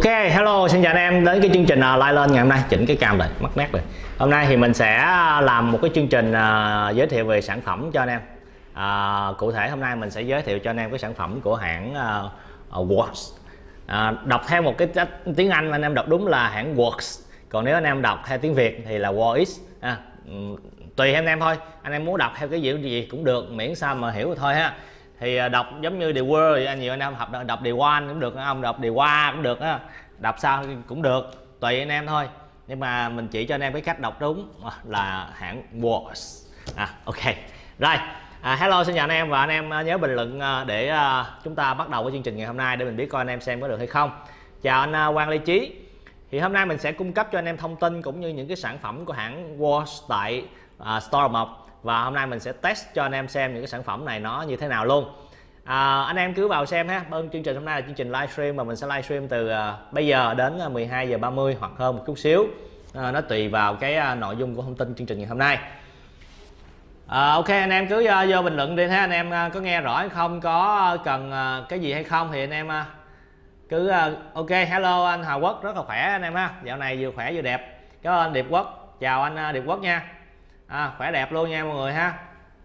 Ok, hello, xin chào anh em đến cái chương trình Live Lên ngày hôm nay. Chỉnh cái cam rồi, mất nét rồi. Hôm nay thì mình sẽ làm một cái chương trình giới thiệu về sản phẩm cho anh em. Cụ thể hôm nay mình sẽ giới thiệu cho anh em cái sản phẩm của hãng Works. Đọc theo một cái tiếng Anh anh em đọc đúng là hãng Works. Còn nếu anh em đọc theo tiếng Việt thì là Works. Tùy anh em thôi. Anh em muốn đọc theo cái gì cũng được, miễn sao mà hiểu thôi ha. Thì đọc giống như The World, nhiều anh em đọc The One cũng được, ông đọc The Wa cũng được á, đọc sao cũng được, tùy anh em thôi. Nhưng mà mình chỉ cho anh em cái cách đọc đúng là hãng Works. Ok rồi, hello, xin chào anh em, và anh em nhớ bình luận để chúng ta bắt đầu với chương trình ngày hôm nay để mình biết coi anh em xem có được hay không. Chào anh Quang Lê Chí. Thì hôm nay mình sẽ cung cấp cho anh em thông tin cũng như những cái sản phẩm của hãng Works tại Store Mộc. Và hôm nay mình sẽ test cho anh em xem những cái sản phẩm này nó như thế nào luôn. Anh em cứ vào xem ha. Chương trình hôm nay là chương trình livestream mà mình sẽ livestream từ bây giờ đến 12 giờ 30 hoặc hơn một chút xíu. Nó tùy vào cái nội dung của thông tin chương trình ngày hôm nay. Ok, anh em cứ vô bình luận đi ha. Anh em có nghe rõ hay không, có cần cái gì hay không thì anh em cứ ok. Hello anh Hà Quốc, rất là khỏe anh em ha. Dạo này vừa khỏe vừa đẹp. Cảm ơn anh Điệp Quốc. Chào anh Điệp Quốc nha. Khỏe đẹp luôn nha mọi người ha.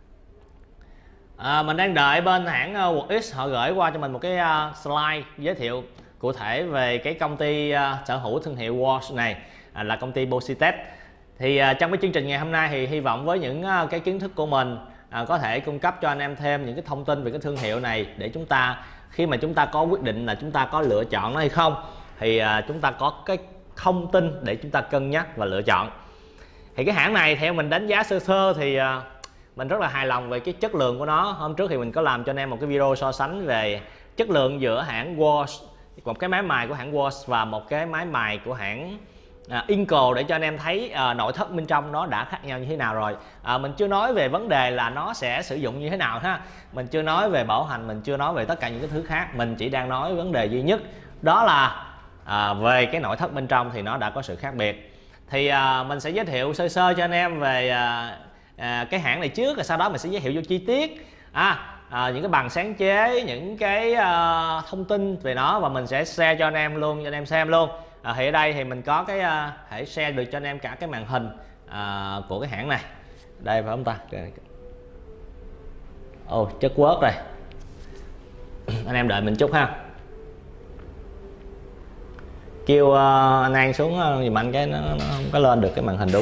Mình đang đợi bên hãng WorkX họ gửi qua cho mình một cái slide giới thiệu cụ thể về cái công ty sở hữu thương hiệu Works này, là công ty Bositech. Thì trong cái chương trình ngày hôm nay thì hy vọng với những cái kiến thức của mình có thể cung cấp cho anh em thêm những cái thông tin về cái thương hiệu này, để chúng ta khi mà chúng ta có quyết định là chúng ta có lựa chọn nó hay không thì chúng ta có cái thông tin để chúng ta cân nhắc và lựa chọn. Thì cái hãng này theo mình đánh giá sơ sơ thì mình rất là hài lòng về cái chất lượng của nó. Hôm trước thì mình có làm cho anh em một cái video so sánh về chất lượng giữa hãng Works, một cái máy mài của hãng Works và một cái máy mài của hãng Inco, để cho anh em thấy nội thất bên trong nó đã khác nhau như thế nào rồi. Mình chưa nói về vấn đề là nó sẽ sử dụng như thế nào ha, mình chưa nói về bảo hành, mình chưa nói về tất cả những cái thứ khác, mình chỉ đang nói vấn đề duy nhất đó là về cái nội thất bên trong thì nó đã có sự khác biệt. Thì mình sẽ giới thiệu sơ sơ cho anh em về cái hãng này trước, rồi sau đó mình sẽ giới thiệu vô chi tiết những cái bằng sáng chế, những cái thông tin về nó, và mình sẽ share cho anh em luôn, cho anh em xem luôn. Thì ở đây thì mình có cái thể share được cho anh em cả cái màn hình của cái hãng này. Đây phải không ta? Chất quớt rồi. Anh em đợi mình chút ha. Kêu anh An xuống giùm anh cái nó không có lên được cái màn hình đúng.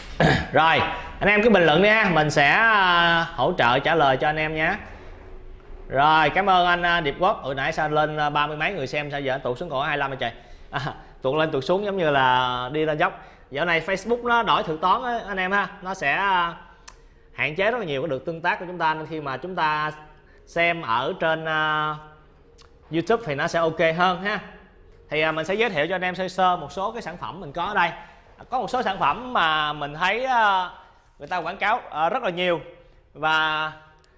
Rồi anh em cứ bình luận đi ha, mình sẽ hỗ trợ trả lời cho anh em nhé. Rồi cảm ơn anh Điệp Quốc. Hồi nãy sao lên 30 mấy người xem, sao giờ tụt xuống còn 25 rồi trời. Tụt lên tụt xuống giống như là đi lên dốc. Dạo này Facebook nó đổi thuật toán á, anh em ha, nó sẽ hạn chế rất là nhiều cái được tương tác của chúng ta, nên khi mà chúng ta xem ở trên YouTube thì nó sẽ ok hơn ha. Thì mình sẽ giới thiệu cho anh em sơ sơ một số cái sản phẩm mình có ở đây. Có một số sản phẩm mà mình thấy người ta quảng cáo rất là nhiều, và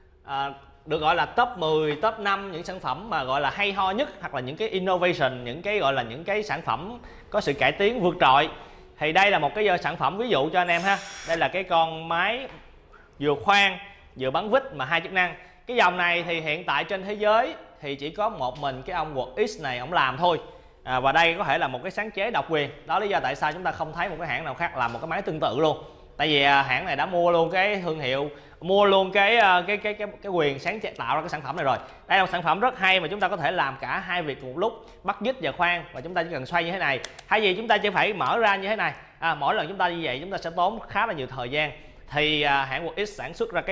được gọi là top 10, top 5 những sản phẩm mà gọi là hay ho nhất, hoặc là những cái innovation, những cái gọi là những cái sản phẩm có sự cải tiến vượt trội. Thì đây là một cái sản phẩm ví dụ cho anh em ha. Đây là cái con máy vừa khoan vừa bắn vít mà 2 chức năng. Cái dòng này thì hiện tại trên thế giới thì chỉ có một mình cái ông WorkX này ông làm thôi. Và đây có thể là một cái sáng chế độc quyền. Đó lý do tại sao chúng ta không thấy một cái hãng nào khác làm một cái máy tương tự luôn. Tại vì hãng này đã mua luôn cái thương hiệu, mua luôn cái quyền sáng chế tạo ra cái sản phẩm này rồi. Đây là một sản phẩm rất hay mà chúng ta có thể làm cả hai việc cùng một lúc, bắt vít và khoan, và chúng ta chỉ cần xoay như thế này. Hay gì chúng ta chỉ phải mở ra như thế này. Mỗi lần chúng ta như vậy chúng ta sẽ tốn khá là nhiều thời gian. Thì hãng WorkX sản xuất ra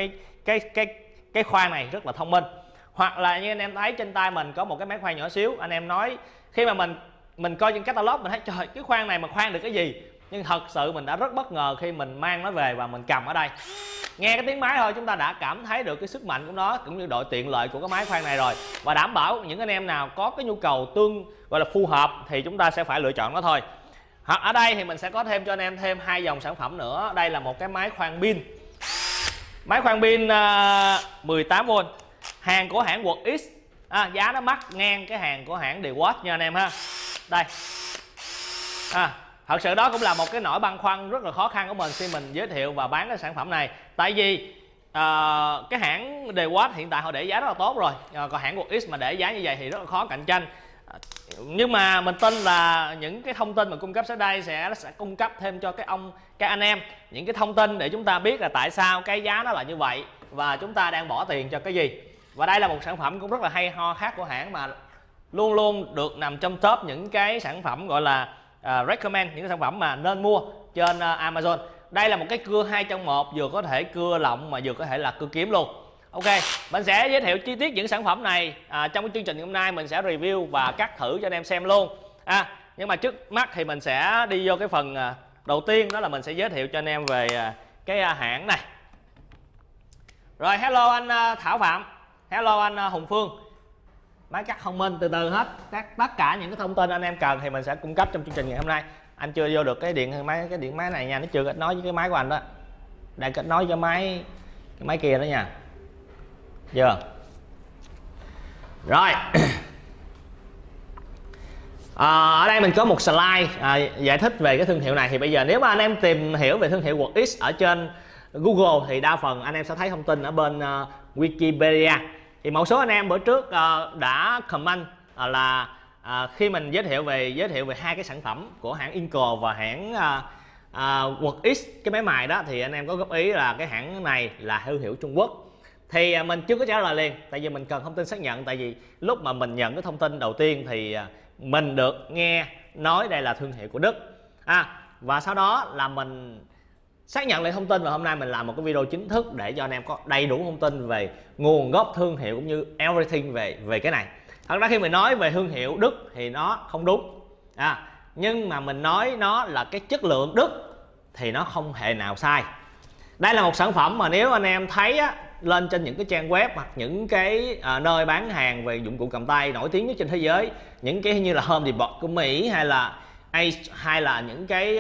cái khoan này rất là thông minh. Hoặc là như anh em thấy trên tay mình có một cái máy khoan nhỏ xíu. Anh em nói khi mà mình coi trên catalog mình thấy trời, cái khoan này mà khoan được cái gì, nhưng thật sự mình đã rất bất ngờ khi mình mang nó về và mình cầm ở đây. Nghe cái tiếng máy thôi chúng ta đã cảm thấy được cái sức mạnh của nó cũng như độ tiện lợi của cái máy khoan này rồi. Và đảm bảo những anh em nào có cái nhu cầu gọi là phù hợp thì chúng ta sẽ phải lựa chọn nó thôi. Hoặc ở đây thì mình sẽ có thêm cho anh em thêm 2 dòng sản phẩm nữa. Đây là một cái máy khoan pin. Máy khoan pin 18V, hàng của hãng WorkX. Giá nó mắc ngang cái hàng của hãng DeWalt nha anh em ha. Đây. Thật sự đó cũng là một cái nỗi băn khoăn rất là khó khăn của mình khi mình giới thiệu và bán cái sản phẩm này. Tại vì cái hãng DeWalt hiện tại họ để giá rất là tốt rồi, còn hãng WorkX mà để giá như vậy thì rất là khó cạnh tranh. Nhưng mà mình tin là những cái thông tin mà cung cấp sau đây sẽ cung cấp thêm cho các anh em những cái thông tin để chúng ta biết là tại sao cái giá nó là như vậy và chúng ta đang bỏ tiền cho cái gì. Và đây là một sản phẩm cũng rất là hay ho khác của hãng, mà luôn luôn được nằm trong top những cái sản phẩm gọi là recommend, những cái sản phẩm mà nên mua trên Amazon. Đây là một cái cưa 2 trong 1, vừa có thể cưa lọng mà vừa có thể là cưa kiếm luôn. Ok, mình sẽ giới thiệu chi tiết những sản phẩm này trong cái chương trình hôm nay. Mình sẽ review và cắt thử cho anh em xem luôn. Nhưng mà trước mắt thì mình sẽ đi vô cái phần đầu tiên, đó là mình sẽ giới thiệu cho anh em về cái hãng này. Rồi, hello anh Thảo Phạm, hello anh Hùng Phương. Máy cắt thông minh từ từ hết, tất cả những cái thông tin anh em cần thì mình sẽ cung cấp trong chương trình ngày hôm nay. Anh chưa vô được cái điện máy này nha, nó chưa kết nối với cái máy của anh đó. Đang kết nối với cái máy kia đó nha. Chưa? Rồi. Ở đây mình có một slide giải thích về cái thương hiệu này. Thì bây giờ nếu mà anh em tìm hiểu về thương hiệu WorkX ở trên Google thì đa phần anh em sẽ thấy thông tin ở bên Wikipedia. Thì một số anh em bữa trước đã comment là khi mình giới thiệu về hai cái sản phẩm của hãng Inco và hãng WorkX, cái máy mài đó, thì anh em có góp ý là cái hãng này là thương hiệu Trung Quốc. Thì mình chưa có trả lời liền, tại vì mình cần thông tin xác nhận. Tại vì lúc mà mình nhận cái thông tin đầu tiên thì mình được nghe nói đây là thương hiệu của Đức, và sau đó là mình xác nhận lại thông tin, và hôm nay mình làm một cái video chính thức để cho anh em có đầy đủ thông tin về nguồn gốc thương hiệu cũng như everything về cái này. Thật ra khi mình nói về thương hiệu Đức thì nó không đúng, nhưng mà mình nói nó là cái chất lượng Đức thì nó không hề nào sai. Đây là một sản phẩm mà nếu anh em thấy lên trên những cái trang web hoặc những cái nơi bán hàng về dụng cụ cầm tay nổi tiếng nhất trên thế giới, những cái như là Home Depot của Mỹ hay là Ace, hay là những cái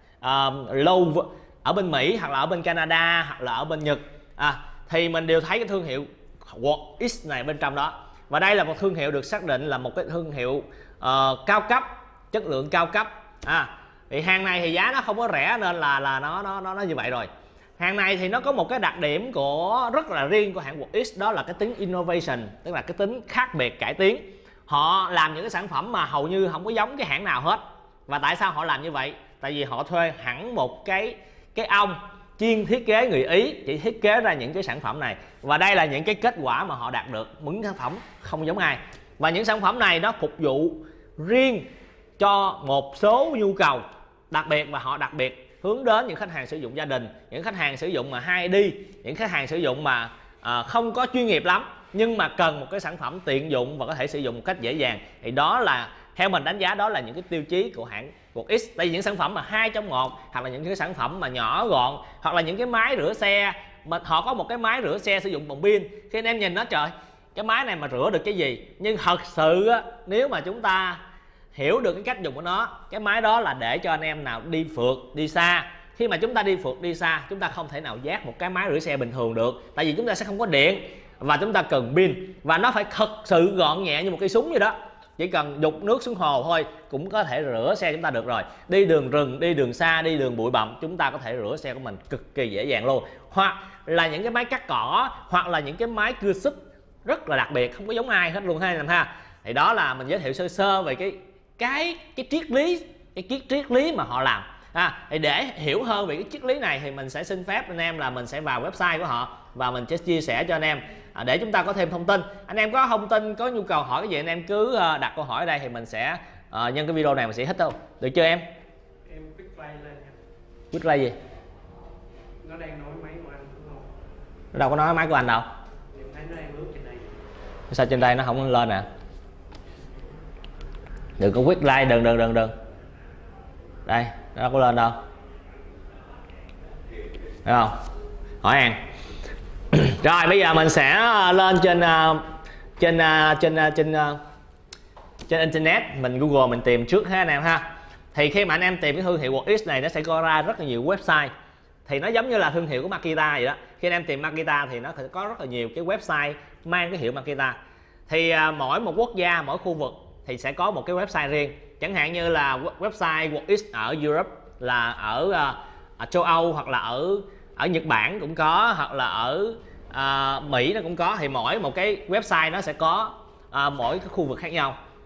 Lowe's ở bên Mỹ hoặc là ở bên Canada hoặc là ở bên Nhật, thì mình đều thấy cái thương hiệu WorkX này bên trong đó. Và đây là một thương hiệu được xác định là một cái thương hiệu cao cấp, chất lượng cao cấp. Thì hàng này thì giá nó không có rẻ nên là nó như vậy rồi. Hàng này thì nó có một cái đặc điểm rất là riêng của hãng WorkX, đó là cái tính innovation, tức là cái tính khác biệt, cải tiến. Họ làm những cái sản phẩm mà hầu như không có giống cái hãng nào hết. Và tại sao họ làm như vậy? Tại vì họ thuê hẳn một cái ông chuyên thiết kế người Ý chỉ thiết kế ra những cái sản phẩm này. Và đây là những cái kết quả mà họ đạt được, những sản phẩm không giống ai. Và những sản phẩm này nó phục vụ riêng cho một số nhu cầu đặc biệt, và họ đặc biệt hướng đến những khách hàng sử dụng gia đình, những khách hàng sử dụng mà hay đi, những khách hàng sử dụng mà không có chuyên nghiệp lắm nhưng mà cần một cái sản phẩm tiện dụng và có thể sử dụng một cách dễ dàng. Thì đó là, theo mình đánh giá, đó là những cái tiêu chí của hãng WorkX. Tại vì những sản phẩm mà 2 trong 1 hoặc là những cái sản phẩm mà nhỏ gọn, hoặc là những cái máy rửa xe mà họ có một cái máy rửa xe sử dụng bằng pin, khi anh em nhìn nó, trời, cái máy này mà rửa được cái gì? Nhưng thật sự nếu mà chúng ta hiểu được cái cách dùng của nó, cái máy đó là để cho anh em nào đi phượt, đi xa. Khi mà chúng ta đi phượt, đi xa, chúng ta không thể nào vác một cái máy rửa xe bình thường được, tại vì chúng ta sẽ không có điện và chúng ta cần pin, và nó phải thật sự gọn nhẹ như một cây súng vậy đó. Chỉ cần đục nước xuống hồ thôi cũng có thể rửa xe chúng ta được rồi. Đi đường rừng, đi đường xa, đi đường bụi bặm, chúng ta có thể rửa xe của mình cực kỳ dễ dàng luôn. Hoặc là những cái máy cắt cỏ, hoặc là những cái máy cưa xúc rất là đặc biệt, không có giống ai hết luôn ha. Thì đó là mình giới thiệu sơ sơ về cái triết lý mà họ làm. Thì để hiểu hơn về cái triết lý này thì mình sẽ xin phép anh em là mình sẽ vào website của họ và mình sẽ chia sẻ cho anh em để chúng ta có thêm thông tin. Anh em có thông tin, có nhu cầu hỏi cái gì anh em cứ đặt câu hỏi ở đây thì mình sẽ nhân cái video này mình sẽ hit đâu. Được chưa em? Em quick play lên nha. Quick play gì? Nó đang nói máy của anh đúng không? Nó đâu có nói máy của anh đâu. Em thấy nó đang lướt trên đây. Sao trên đây nó không lên nè? Đừng có quick like, đừng. Đây, nó đâu có lên đâu. Thấy không? Hỏi An. Rồi bây giờ mình sẽ lên trên internet, mình Google mình tìm trước ha anh em ha. Thì khi mà anh em tìm cái thương hiệu WorkX này, nó sẽ có ra rất là nhiều website. Thì nó giống như là thương hiệu của Makita vậy đó. Khi anh em tìm Makita thì nó có rất là nhiều cái website mang cái hiệu Makita. Thì mỗi một quốc gia, mỗi khu vực thì sẽ có một cái website riêng. Chẳng hạn như là website WorkX ở Europe, là ở châu Âu, hoặc là ở Nhật Bản cũng có, hoặc là ở Mỹ nó cũng có. Thì mỗi một cái website nó sẽ có mỗi cái khu vực khác nhau.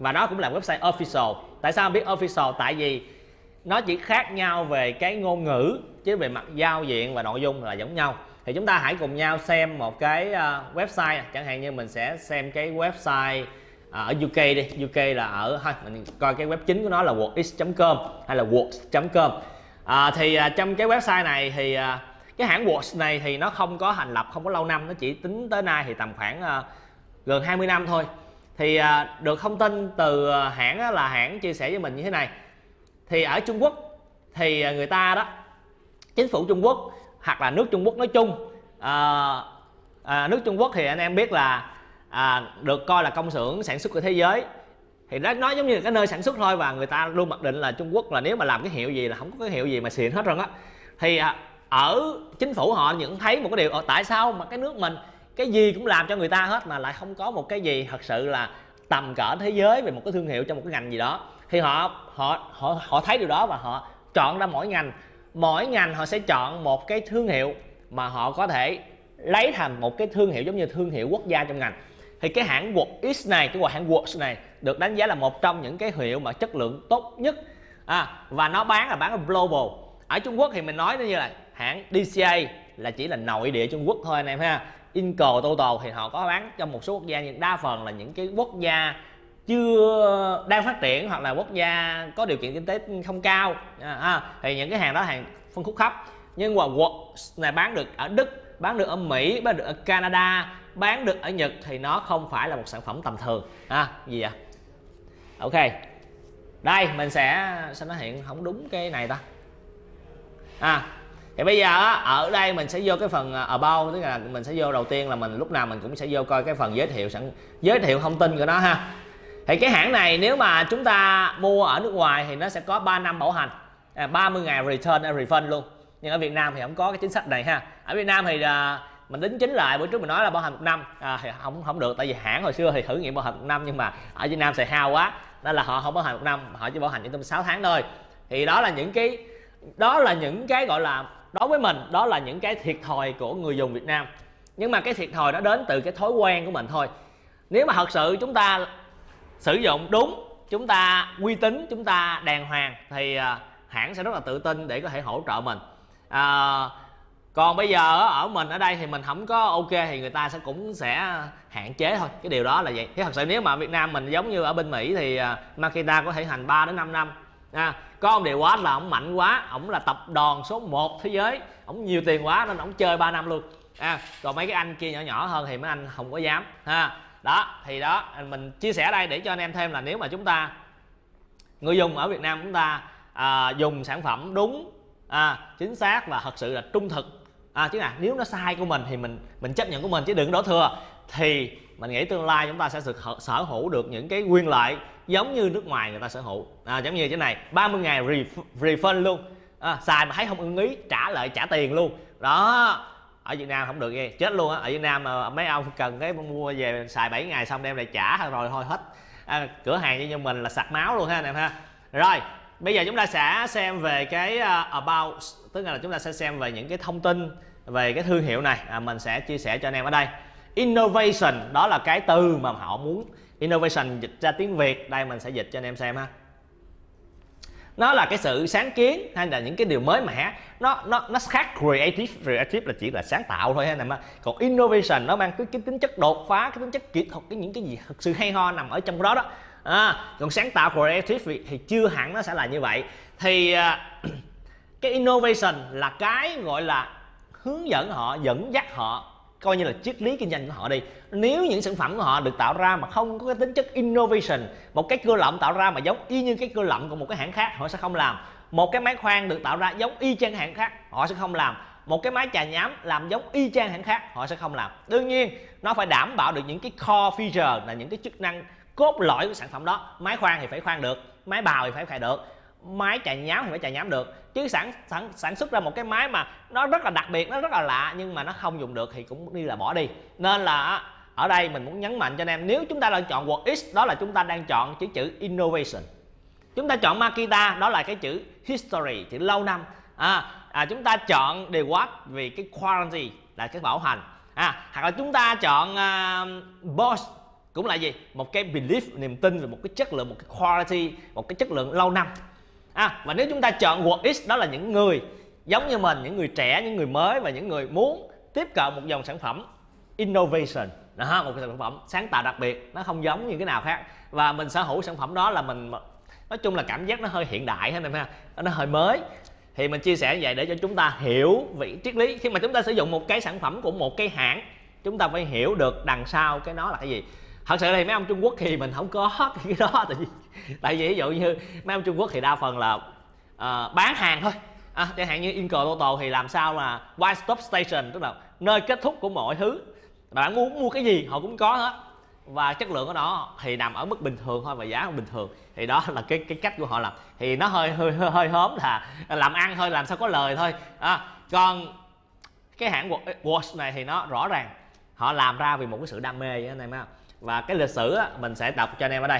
và nó cũng là website official. Tại sao biết official? Tại vì nó chỉ khác nhau về cái ngôn ngữ, chứ về mặt giao diện và nội dung là giống nhau. Thì chúng ta hãy cùng nhau xem một cái website, chẳng hạn như mình sẽ xem cái website ở UK đi. UK là ở mình coi cái web chính của nó là wordx.com hay là words.com. Trong cái website này thì cái hãng Words này thì nó không có thành lập không có lâu năm, nó chỉ tính tới nay thì tầm khoảng gần 20 năm thôi. Thì được thông tin từ hãng là hãng chia sẻ với mình như thế này. Thì ở Trung Quốc thì người ta đó, chính phủ Trung Quốc hoặc là nước Trung Quốc nói chung, nước Trung Quốc thì anh em biết là được coi là công xưởng sản xuất của thế giới, thì nó giống như là cái nơi sản xuất thôi, và người ta luôn mặc định là Trung Quốc là nếu mà làm cái hiệu gì là không có cái hiệu gì mà xịn hết rồi á. Thì ở chính phủ họ nhận thấy một cái điều, tại sao mà cái nước mình cái gì cũng làm cho người ta hết mà lại không có một cái gì thật sự là tầm cỡ thế giới về một cái thương hiệu trong một cái ngành gì đó. Thì họ thấy điều đó và họ chọn ra mỗi ngành họ sẽ chọn một cái thương hiệu mà họ có thể lấy thành một cái thương hiệu giống như thương hiệu quốc gia trong ngành. Thì cái hãng WordX này, cái hãng Words này được đánh giá là một trong những cái hiệu mà chất lượng tốt nhất, và nó bán global. Ở Trung Quốc thì mình nói như là hãng DCA là chỉ là nội địa Trung Quốc thôi anh em ha. Inco, Total thì họ có bán trong một số quốc gia, nhưng đa phần là những cái quốc gia chưa đang phát triển hoặc là quốc gia có điều kiện kinh tế không cao, thì những cái hàng đó hàng phân khúc thấp. Nhưng mà Words này bán được ở Đức, bán được ở Mỹ, bán được ở Canada, bán được ở Nhật, thì nó không phải là một sản phẩm tầm thường. Gì vậy? Ok, đây mình sẽ sao nó hiện không đúng cái này ta. Thì bây giờ ở đây mình sẽ vô cái phần about, tức là mình sẽ vô đầu tiên là mình lúc nào mình cũng sẽ vô coi cái phần giới thiệu thông tin của nó ha. Thì cái hãng này nếu mà chúng ta mua ở nước ngoài thì nó sẽ có 3 năm bảo hành, 30 ngày return refund luôn. Nhưng ở Việt Nam thì không có cái chính sách này ha. Ở Việt Nam thì mình đính chính lại, bữa trước mình nói là bảo hành 1 năm, thì không được, tại vì hãng hồi xưa thì thử nghiệm bảo hành 1 năm, nhưng mà ở Việt Nam xài hao quá nên là họ không bảo hành 1 năm, họ chỉ bảo hành cho 6 tháng thôi. Thì đó là những cái gọi là, đối với mình đó là những cái thiệt thòi của người dùng Việt Nam. Nhưng mà cái thiệt thòi nó đến từ cái thói quen của mình thôi. Nếu mà thật sự chúng ta sử dụng đúng, chúng ta uy tín, chúng ta đàng hoàng thì hãng sẽ rất là tự tin để có thể hỗ trợ mình. Còn bây giờ ở mình ở đây thì mình không có ok thì người ta cũng sẽ hạn chế thôi, cái điều đó là vậy. Thế thật sự nếu mà ở Việt Nam mình giống như ở bên Mỹ thì Makita có thể hành 3 đến 5 năm. Có một điều quá là ổng mạnh quá, ổng là tập đoàn số 1 thế giới, ổng nhiều tiền quá nên ổng chơi 3 năm luôn. Còn mấy cái anh kia nhỏ nhỏ hơn thì mấy anh không có dám đó. Thì đó mình chia sẻ đây để cho anh em thêm là nếu mà chúng ta người dùng ở Việt Nam chúng ta dùng sản phẩm đúng, chính xác và thật sự là trung thực, chứ là nếu nó sai của mình thì mình chấp nhận của mình chứ đừng đổ thừa. Thì mình nghĩ tương lai chúng ta sẽ sở hữu được những cái quyền lợi giống như nước ngoài người ta sở hữu, giống như thế này 30 ngày refund luôn, xài mà thấy không ưng ý trả lại trả tiền luôn đó. Ở Việt Nam không được nghe, chết luôn á. Ở Việt Nam mà mấy ông cần cái mua về xài 7 ngày xong đem lại trả rồi thôi hết. Cửa hàng như mình là sặc máu luôn ha anh em ha. Rồi bây giờ chúng ta sẽ xem về cái about, tức là chúng ta sẽ xem về những cái thông tin về cái thương hiệu này. Mình sẽ chia sẻ cho anh em ở đây. Innovation đó là cái từ mà họ muốn. Innovation dịch ra tiếng Việt đây mình sẽ dịch cho anh em xem ha. Nó là cái sự sáng kiến hay là những cái điều mới mẻ. Nó khác creative là chỉ là sáng tạo thôi ha anh em. Còn innovation nó mang cái tính chất đột phá, cái tính chất kỹ thuật, những cái gì thực sự hay ho nằm ở trong đó đó. Còn sáng tạo creative thì chưa hẳn nó sẽ là như vậy. Thì cái innovation là cái gọi là hướng dẫn họ, dẫn dắt họ, coi như là triết lý kinh doanh của họ đi. Nếu những sản phẩm của họ được tạo ra mà không có cái tính chất innovation, một cái cưa lọng tạo ra mà giống y như cái cưa lọng của một cái hãng khác, họ sẽ không làm. Một cái máy khoan được tạo ra giống y chang hãng khác, họ sẽ không làm. Một cái máy chà nhám làm giống y chang hãng khác, họ sẽ không làm. Đương nhiên nó phải đảm bảo được những cái core feature, là những cái chức năng cốt lõi của sản phẩm đó. Máy khoan thì phải khoan được, máy bào thì phải khoan được, máy chà nhám thì phải chà nhám được. Chứ sản xuất ra một cái máy mà nó rất là đặc biệt, nó rất là lạ nhưng mà nó không dùng được thì cũng đi là bỏ đi. Nên là ở đây mình muốn nhấn mạnh cho anh em, nếu chúng ta đang chọn WordX đó là chúng ta đang chọn chữ innovation. Chúng ta chọn Makita đó là cái chữ history, chữ lâu năm. Chúng ta chọn Dewalt vì cái warranty là cái bảo hành. Hoặc là chúng ta chọn Bosch cũng là gì, một cái belief, niềm tin về một cái chất lượng, một cái quality, một cái chất lượng lâu năm. Và nếu chúng ta chọn WordX, đó là những người giống như mình, những người trẻ, những người mới và những người muốn tiếp cận một dòng sản phẩm innovation, đó, một cái sản phẩm sáng tạo đặc biệt, nó không giống như cái nào khác, và mình sở hữu sản phẩm đó là mình nói chung là cảm giác nó hơi hiện đại hết em ha, nó hơi mới. Thì mình chia sẻ như vậy để cho chúng ta hiểu vị triết lý. Khi mà chúng ta sử dụng một cái sản phẩm của một cái hãng, chúng ta phải hiểu được đằng sau cái nó là cái gì. Thật sự thì mấy ông Trung Quốc thì mình không có cái đó, tại vì ví dụ như mấy ông Trung Quốc thì đa phần là bán hàng thôi. Chẳng hạn như Inco Total thì làm sao là one stop station, tức là nơi kết thúc của mọi thứ, bạn muốn mua cái gì họ cũng có hết, và chất lượng của nó thì nằm ở mức bình thường thôi và giá bình thường. Thì đó là cái cách của họ làm. Thì nó hơi hóm là làm ăn thôi, làm sao có lời thôi. Còn cái hãng Watch này thì nó rõ ràng họ làm ra vì một cái sự đam mê vậy anh em ha. Và cái lịch sử á, mình sẽ đọc cho anh em ở đây.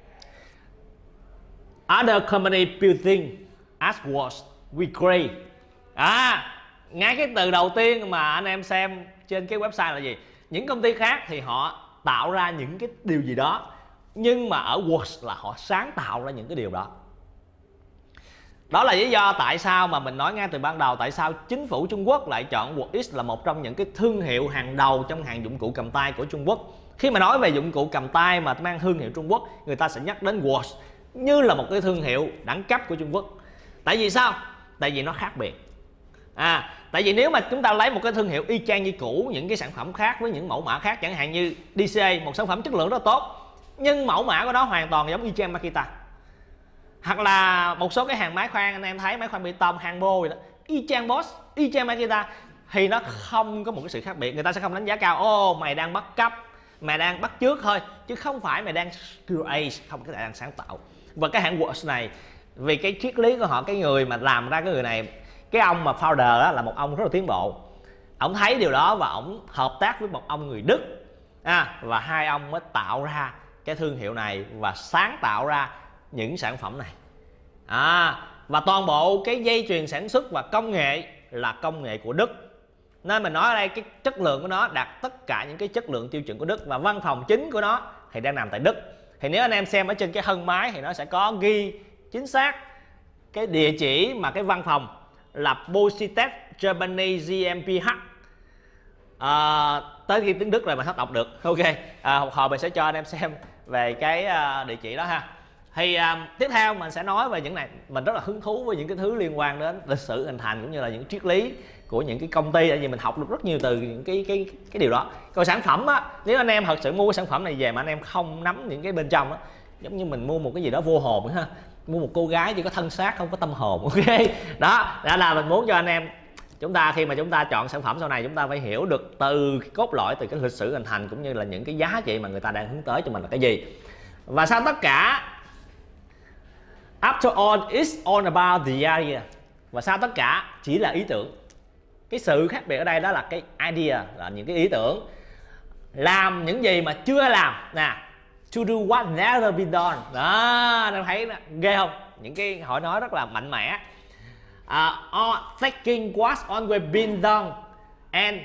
Other company building as watch we great. Ngay cái từ đầu tiên mà anh em xem trên cái website là gì? Những công ty khác thì họ tạo ra những cái điều gì đó, nhưng mà ở Watch là họ sáng tạo ra những cái điều đó. Đó là lý do tại sao mà mình nói ngay từ ban đầu, tại sao chính phủ Trung Quốc lại chọn WordX là một trong những cái thương hiệu hàng đầu trong hàng dụng cụ cầm tay của Trung Quốc. Khi mà nói về dụng cụ cầm tay mà mang thương hiệu Trung Quốc, người ta sẽ nhắc đến Watch như là một cái thương hiệu đẳng cấp của Trung Quốc. Tại vì sao? Tại vì nó khác biệt. Tại vì nếu mà chúng ta lấy một cái thương hiệu y chang như cũ, những cái sản phẩm khác với những mẫu mã khác, chẳng hạn như DCA, một sản phẩm chất lượng rất tốt, nhưng mẫu mã của nó hoàn toàn giống y chang Makita. Hoặc là một số cái hàng máy khoan, anh em thấy máy khoan bê tông, Hanbo gì đó, y chang Bosch, y chang Makita, thì nó không có một cái sự khác biệt. Người ta sẽ không đánh giá cao, ô mày đang bắt cắp, mày đang bắt chước thôi, chứ không phải mày đang create, không có thể đang sáng tạo. Và cái hãng Watch này, vì cái triết lý của họ, cái người mà làm ra cái người này, cái ông mà founder đó là một ông rất là tiến bộ. Ông thấy điều đó và ông hợp tác với một ông người Đức, và hai ông mới tạo ra cái thương hiệu này và sáng tạo ra những sản phẩm này. Và toàn bộ cái dây chuyền sản xuất và công nghệ là công nghệ của Đức, nên mình nói ở đây cái chất lượng của nó đạt tất cả những cái chất lượng tiêu chuẩn của Đức, và văn phòng chính của nó thì đang nằm tại Đức. Thì nếu anh em xem ở trên cái thân máy thì nó sẽ có ghi chính xác cái địa chỉ mà cái văn phòng là Positet Germany GmbH. Tới khi tiếng Đức rồi mình hết đọc được. Ok, một hồi mình sẽ cho anh em xem về cái địa chỉ đó ha. Thì tiếp theo mình sẽ nói về những này. Mình rất là hứng thú với những cái thứ liên quan đến lịch sử hình thành cũng như là những triết lý của những cái công ty, tại vì mình học được rất nhiều từ những cái điều đó. Còn sản phẩm á, nếu anh em thật sự mua cái sản phẩm này về mà anh em không nắm những cái bên trong á, giống như mình mua một cái gì đó vô hồn ha, mua một cô gái chỉ có thân xác không có tâm hồn. Ok, đó là mình muốn cho anh em, chúng ta khi mà chúng ta chọn sản phẩm sau này, chúng ta phải hiểu được từ cái cốt lõi, từ cái lịch sử hình thành cũng như là những cái giá trị mà người ta đang hướng tới cho mình là cái gì. Và sau tất cả, after all it's all about the idea. Và sau tất cả chỉ là ý tưởng. Cái sự khác biệt ở đây đó là cái idea, là những cái ý tưởng, làm những gì mà chưa làm nè, to do what never been done. Đó, em thấy ghê không? Những cái họ nói rất là mạnh mẽ. Or taking what's always been done and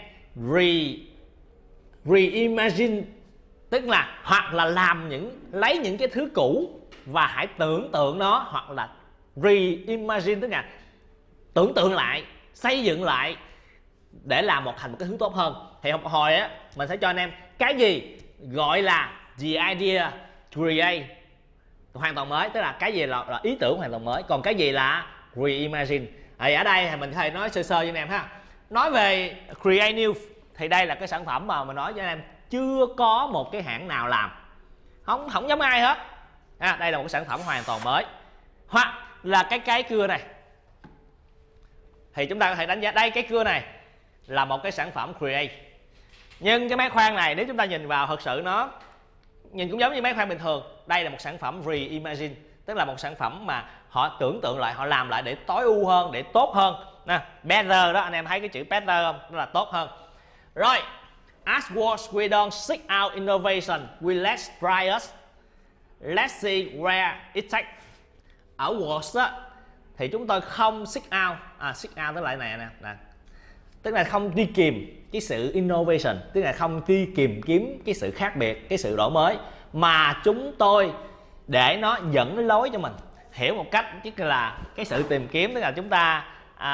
reimagine, tức là hoặc là lấy những cái thứ cũ và hãy tưởng tượng nó, hoặc là reimagine, tức là tưởng tượng lại, xây dựng lại để làm thành một cái thứ tốt hơn. Thì một hồi á mình sẽ cho anh em cái gì gọi là the idea create hoàn toàn mới, tức là cái gì là ý tưởng hoàn toàn mới, còn cái gì là reimagine. Thì ở đây thì mình có thể nói sơ sơ với anh em ha. Nói về create new thì đây là cái sản phẩm mà mình nói với anh em chưa có một cái hãng nào làm, không giống ai hết. Đây là một cái sản phẩm hoàn toàn mới. Hoặc là cái cưa này, thì chúng ta có thể đánh giá đây, cái cưa này là một cái sản phẩm create. Nhưng cái máy khoan này nếu chúng ta nhìn vào, thật sự nó nhìn cũng giống như máy khoan bình thường. Đây là một sản phẩm reimagine, tức là một sản phẩm mà họ tưởng tượng lại, họ làm lại để tối ưu hơn, để tốt hơn. Better đó, anh em thấy cái chữ better không? Đó là tốt hơn. Rồi, as Watch we don't seek out innovation, we let try us. Let's see where it takes. Ở Watch á thì chúng tôi không seek out, seek out tới lại này nè. tức là không đi kìm cái sự innovation, tức là không đi tìm kiếm cái sự khác biệt, cái sự đổi mới, mà chúng tôi để nó dẫn lối cho mình. Hiểu một cách tức là cái sự tìm kiếm, tức là chúng ta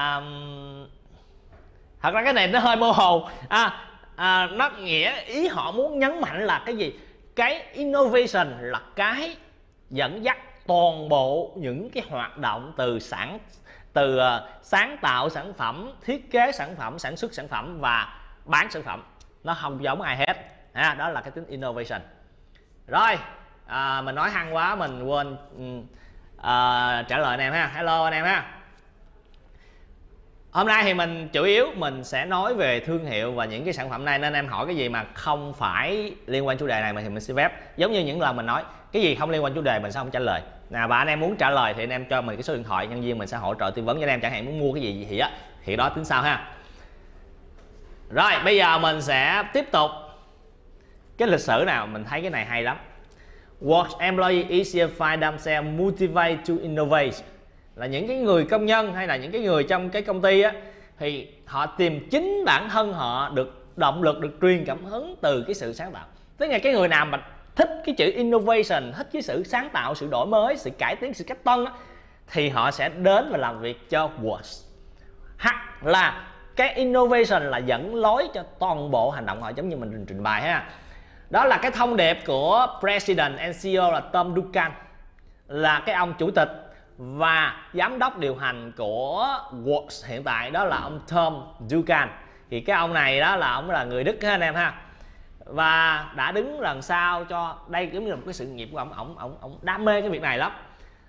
thật ra cái này nó hơi mơ hồ, nó nghĩa ý họ muốn nhấn mạnh là cái gì? Cái innovation là cái dẫn dắt toàn bộ những cái hoạt động từ sáng tạo sản phẩm, thiết kế sản phẩm, sản xuất sản phẩm và bán sản phẩm. Nó không giống ai hết. Đó là cái tính innovation. Rồi, mình nói hăng quá mình quên trả lời anh em ha. Hello anh em ha. Hôm nay thì mình chủ yếu mình sẽ nói về thương hiệu và những cái sản phẩm này, nên em hỏi cái gì mà không phải liên quan chủ đề này thì mình xin phép, giống như những lần mình nói cái gì không liên quan chủ đề mình sẽ không trả lời. Và anh em muốn trả lời thì anh em cho mình cái số điện thoại, nhân viên mình sẽ hỗ trợ tư vấn cho anh em, chẳng hạn muốn mua cái gì thì đó tính sau ha. Rồi bây giờ mình sẽ tiếp tục cái lịch sử nào, mình thấy cái này hay lắm. What employee easier find themselves motivated to innovate, là những cái người công nhân hay là những cái người trong cái công ty á, thì họ tìm chính bản thân họ được động lực, được truyền cảm hứng từ cái sự sáng tạo. Tức là cái người nào mà thích cái chữ innovation, thích cái sự sáng tạo, sự đổi mới, sự cải tiến, sự cách tân á, thì họ sẽ đến và làm việc cho Watts. Hoặc là cái innovation là dẫn lối cho toàn bộ hành động họ, giống như mình trình bày ha. Đó là cái thông điệp của President and CEO là Tom Duncan, là cái ông chủ tịch và giám đốc điều hành của Watts hiện tại, đó là ông Tom Duncan. Thì cái ông này đó là ông là người Đức ha anh em ha, và đã đứng đằng sau cho đây, giống như là một cái sự nghiệp của ông đam mê cái việc này lắm.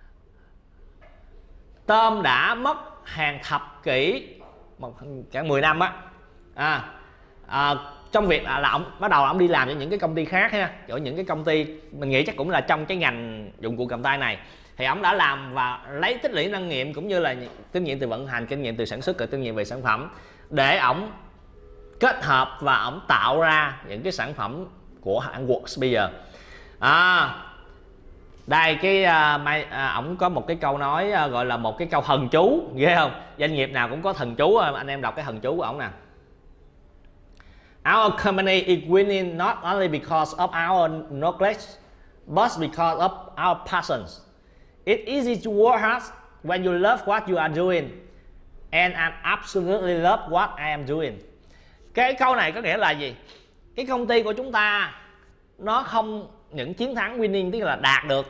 Tom đã mất hàng thập kỷ, cả 10 năm á, trong việc là ông bắt đầu ông đi làm cho những cái công ty khác ha, ở những cái công ty mình nghĩ chắc cũng là trong cái ngành dụng cụ cầm tay này, thì ông đã làm và lấy tích lũy kinh nghiệm cũng như là kinh nghiệm từ vận hành, kinh nghiệm từ sản xuất, kinh nghiệm về sản phẩm, để ông kết hợp và ông tạo ra những cái sản phẩm của hãng Watts bây giờ. Đây cái ổng có một cái câu nói gọi là một cái câu thần chú, ghê không? Doanh nghiệp nào cũng có thần chú, anh em đọc cái thần chú của ổng nè. Our company is winning not only because of our knowledge, but because of our passions. It's easy to work hard when you love what you are doing, and I absolutely love what I am doing. Cái câu này có nghĩa là gì? Cái công ty của chúng ta nó không những chiến thắng winning, tức là đạt được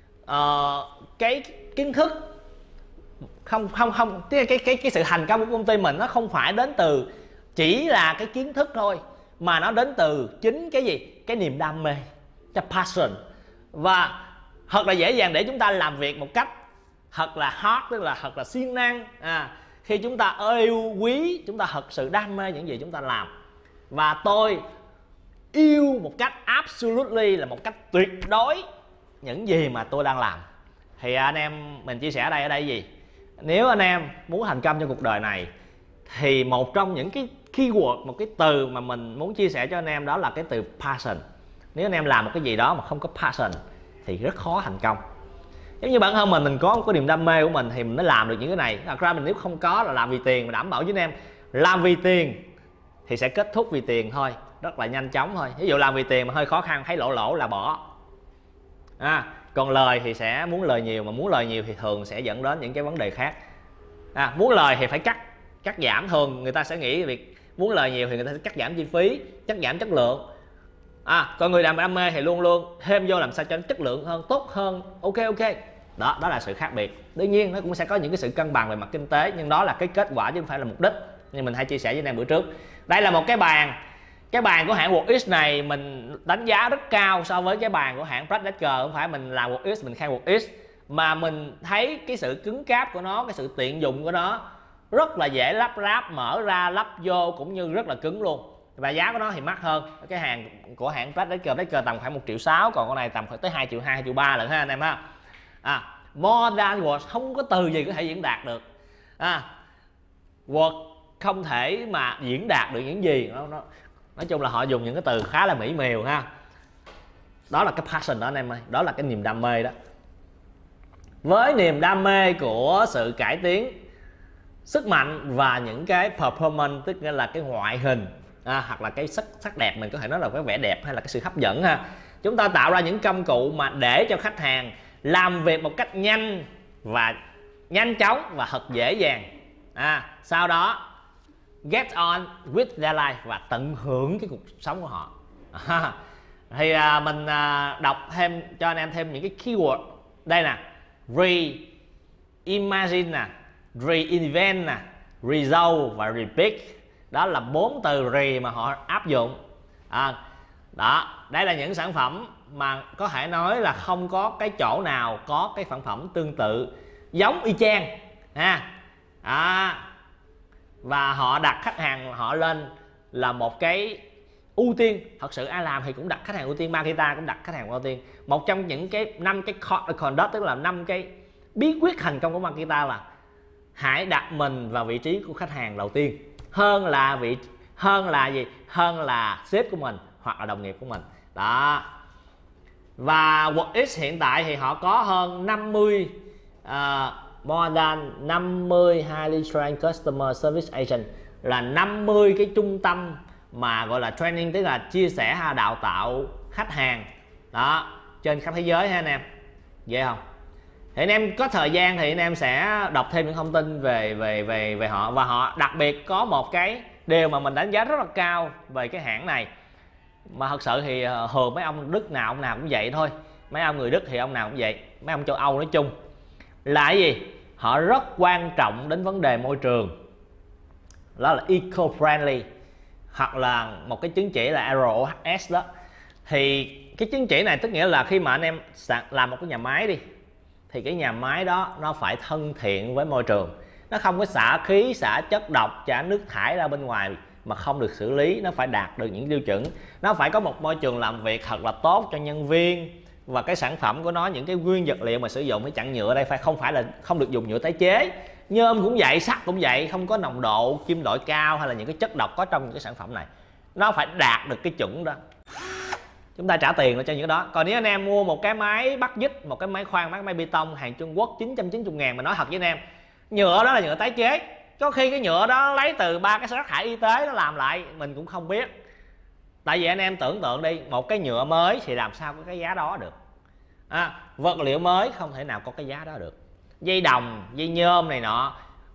cái kiến thức, không tức là cái sự thành công của công ty mình nó không phải đến từ chỉ là cái kiến thức thôi, mà nó đến từ chính cái gì? Cái niềm đam mê, cái passion. Và thật là dễ dàng để chúng ta làm việc một cách thật là hard, tức là thật là siêng năng, khi chúng ta yêu quý, chúng ta thật sự đam mê những gì chúng ta làm. Và tôi yêu một cách absolutely, là một cách tuyệt đối những gì mà tôi đang làm. Thì anh em mình chia sẻ ở đây gì? Nếu anh em muốn thành công trong cuộc đời này thì một trong những cái keyword, một cái từ mà mình muốn chia sẻ cho anh em, đó là cái từ passion. Nếu anh em làm một cái gì đó mà không có passion thì rất khó thành công. Giống như bản thân mình có niềm đam mê của mình thì mình mới làm được những cái này. Thật ra mình nếu không có là làm vì tiền, mà đảm bảo với anh em làm vì tiền thì sẽ kết thúc vì tiền thôi, rất là nhanh chóng thôi. Ví dụ làm vì tiền mà hơi khó khăn, thấy lỗ là bỏ. Còn lời thì sẽ muốn lời nhiều, mà muốn lời nhiều thì thường sẽ dẫn đến những cái vấn đề khác. Muốn lời thì phải cắt giảm, thường người ta sẽ nghĩ việc muốn lời nhiều thì người ta sẽ cắt giảm chi phí, cắt giảm chất lượng. Còn người làm đam mê thì luôn luôn thêm vô làm sao cho nó chất lượng hơn, tốt hơn. Ok. Đó là sự khác biệt. Đương nhiên nó cũng sẽ có những cái sự cân bằng về mặt kinh tế, nhưng đó là cái kết quả chứ không phải là mục đích. Như mình hay chia sẻ với anh em bữa trước. Đây là một cái bàn. Cái bàn của hãng WattsX này mình đánh giá rất cao so với cái bàn của hãng Bradlecker. Không phải mình làm WattsX mình khen WattsX, mà mình thấy cái sự cứng cáp của nó, cái sự tiện dụng của nó rất là dễ lắp ráp, mở ra lắp vô cũng như rất là cứng luôn. Và giá của nó thì mắc hơn cái hàng của hãng Bradlecker tầm khoảng 1,6 triệu, còn con này tầm khoảng tới 2,2 triệu, 2,3 triệu lận ha anh em ha. More than words, không có từ gì có thể diễn đạt được. Word không thể mà diễn đạt được những gì. Nói chung là họ dùng những cái từ khá là mỹ miều ha. Đó là cái passion đó anh em ơi, đó là cái niềm đam mê đó. Với niềm đam mê của sự cải tiến, sức mạnh và những cái performance, tức là cái ngoại hình hoặc là cái sắc đẹp, mình có thể nói là cái vẻ đẹp hay là cái sự hấp dẫn ha. Chúng ta tạo ra những công cụ mà để cho khách hàng làm việc một cách nhanh chóng và thật dễ dàng. Sau đó get on with their life và tận hưởng cái cuộc sống của họ. Thì mình đọc thêm cho anh em thêm những cái keyword đây nè: reimagine nè, reinvent nè, resolve và repeat. Đó là 4 từ re mà họ áp dụng. Đó, đây là những sản phẩm mà có thể nói là không có cái chỗ nào có cái sản phẩm tương tự giống y chang và họ đặt khách hàng họ lên là một cái ưu tiên. Thật sự ai làm thì cũng đặt khách hàng ưu tiên, Makita cũng đặt khách hàng ưu tiên. Một trong những cái 5 cái conduct, tức là 5 cái bí quyết thành công của Makita là hãy đặt mình vào vị trí của khách hàng đầu tiên, hơn là sếp của mình hoặc là đồng nghiệp của mình. Đó. Và WorkX hiện tại thì họ có hơn 50 more than 50 highly trained customer service agent, là 50 cái trung tâm mà gọi là training, tức là chia sẻ đào tạo khách hàng đó trên khắp thế giới ha anh em. Vậy không? Thì anh em có thời gian thì anh em sẽ đọc thêm những thông tin về họ. Và họ đặc biệt có một cái điều mà mình đánh giá rất là cao về cái hãng này, mà thật sự thì thường mấy ông Đức nào ông nào cũng vậy thôi, mấy ông người Đức thì ông nào cũng vậy, mấy ông châu Âu nói chung là cái gì? Họ rất quan trọng đến vấn đề môi trường, đó là eco-friendly, hoặc là một cái chứng chỉ là ROHS đó. Thì cái chứng chỉ này tức nghĩa là khi mà anh em làm một cái nhà máy đi, thì cái nhà máy đó nó phải thân thiện với môi trường, nó không có xả khí, xả chất độc, xả nước thải ra bên ngoài mà không được xử lý. Nó phải đạt được những tiêu chuẩn, nó phải có một môi trường làm việc thật là tốt cho nhân viên, và cái sản phẩm của nó, những cái nguyên vật liệu mà sử dụng cái chặn nhựa ở đây không được dùng nhựa tái chế. Nhôm cũng vậy, sắt cũng vậy, không có nồng độ kim loại cao hay là những cái chất độc có trong những cái sản phẩm này. Nó phải đạt được cái chuẩn đó, chúng ta trả tiền cho những cái đó. Còn nếu anh em mua một cái máy bắt vít, một cái máy khoan, máy bê tông hàng Trung Quốc 990.000, mà nói thật với anh em, nhựa đó là nhựa tái chế, có khi cái nhựa đó lấy từ 3 cái rác thải y tế nó làm lại mình cũng không biết. Tại vì anh em tưởng tượng đi, một cái nhựa mới thì làm sao có cái giá đó được. Vật liệu mới không thể nào có cái giá đó được. Dây đồng, dây nhôm này nọ,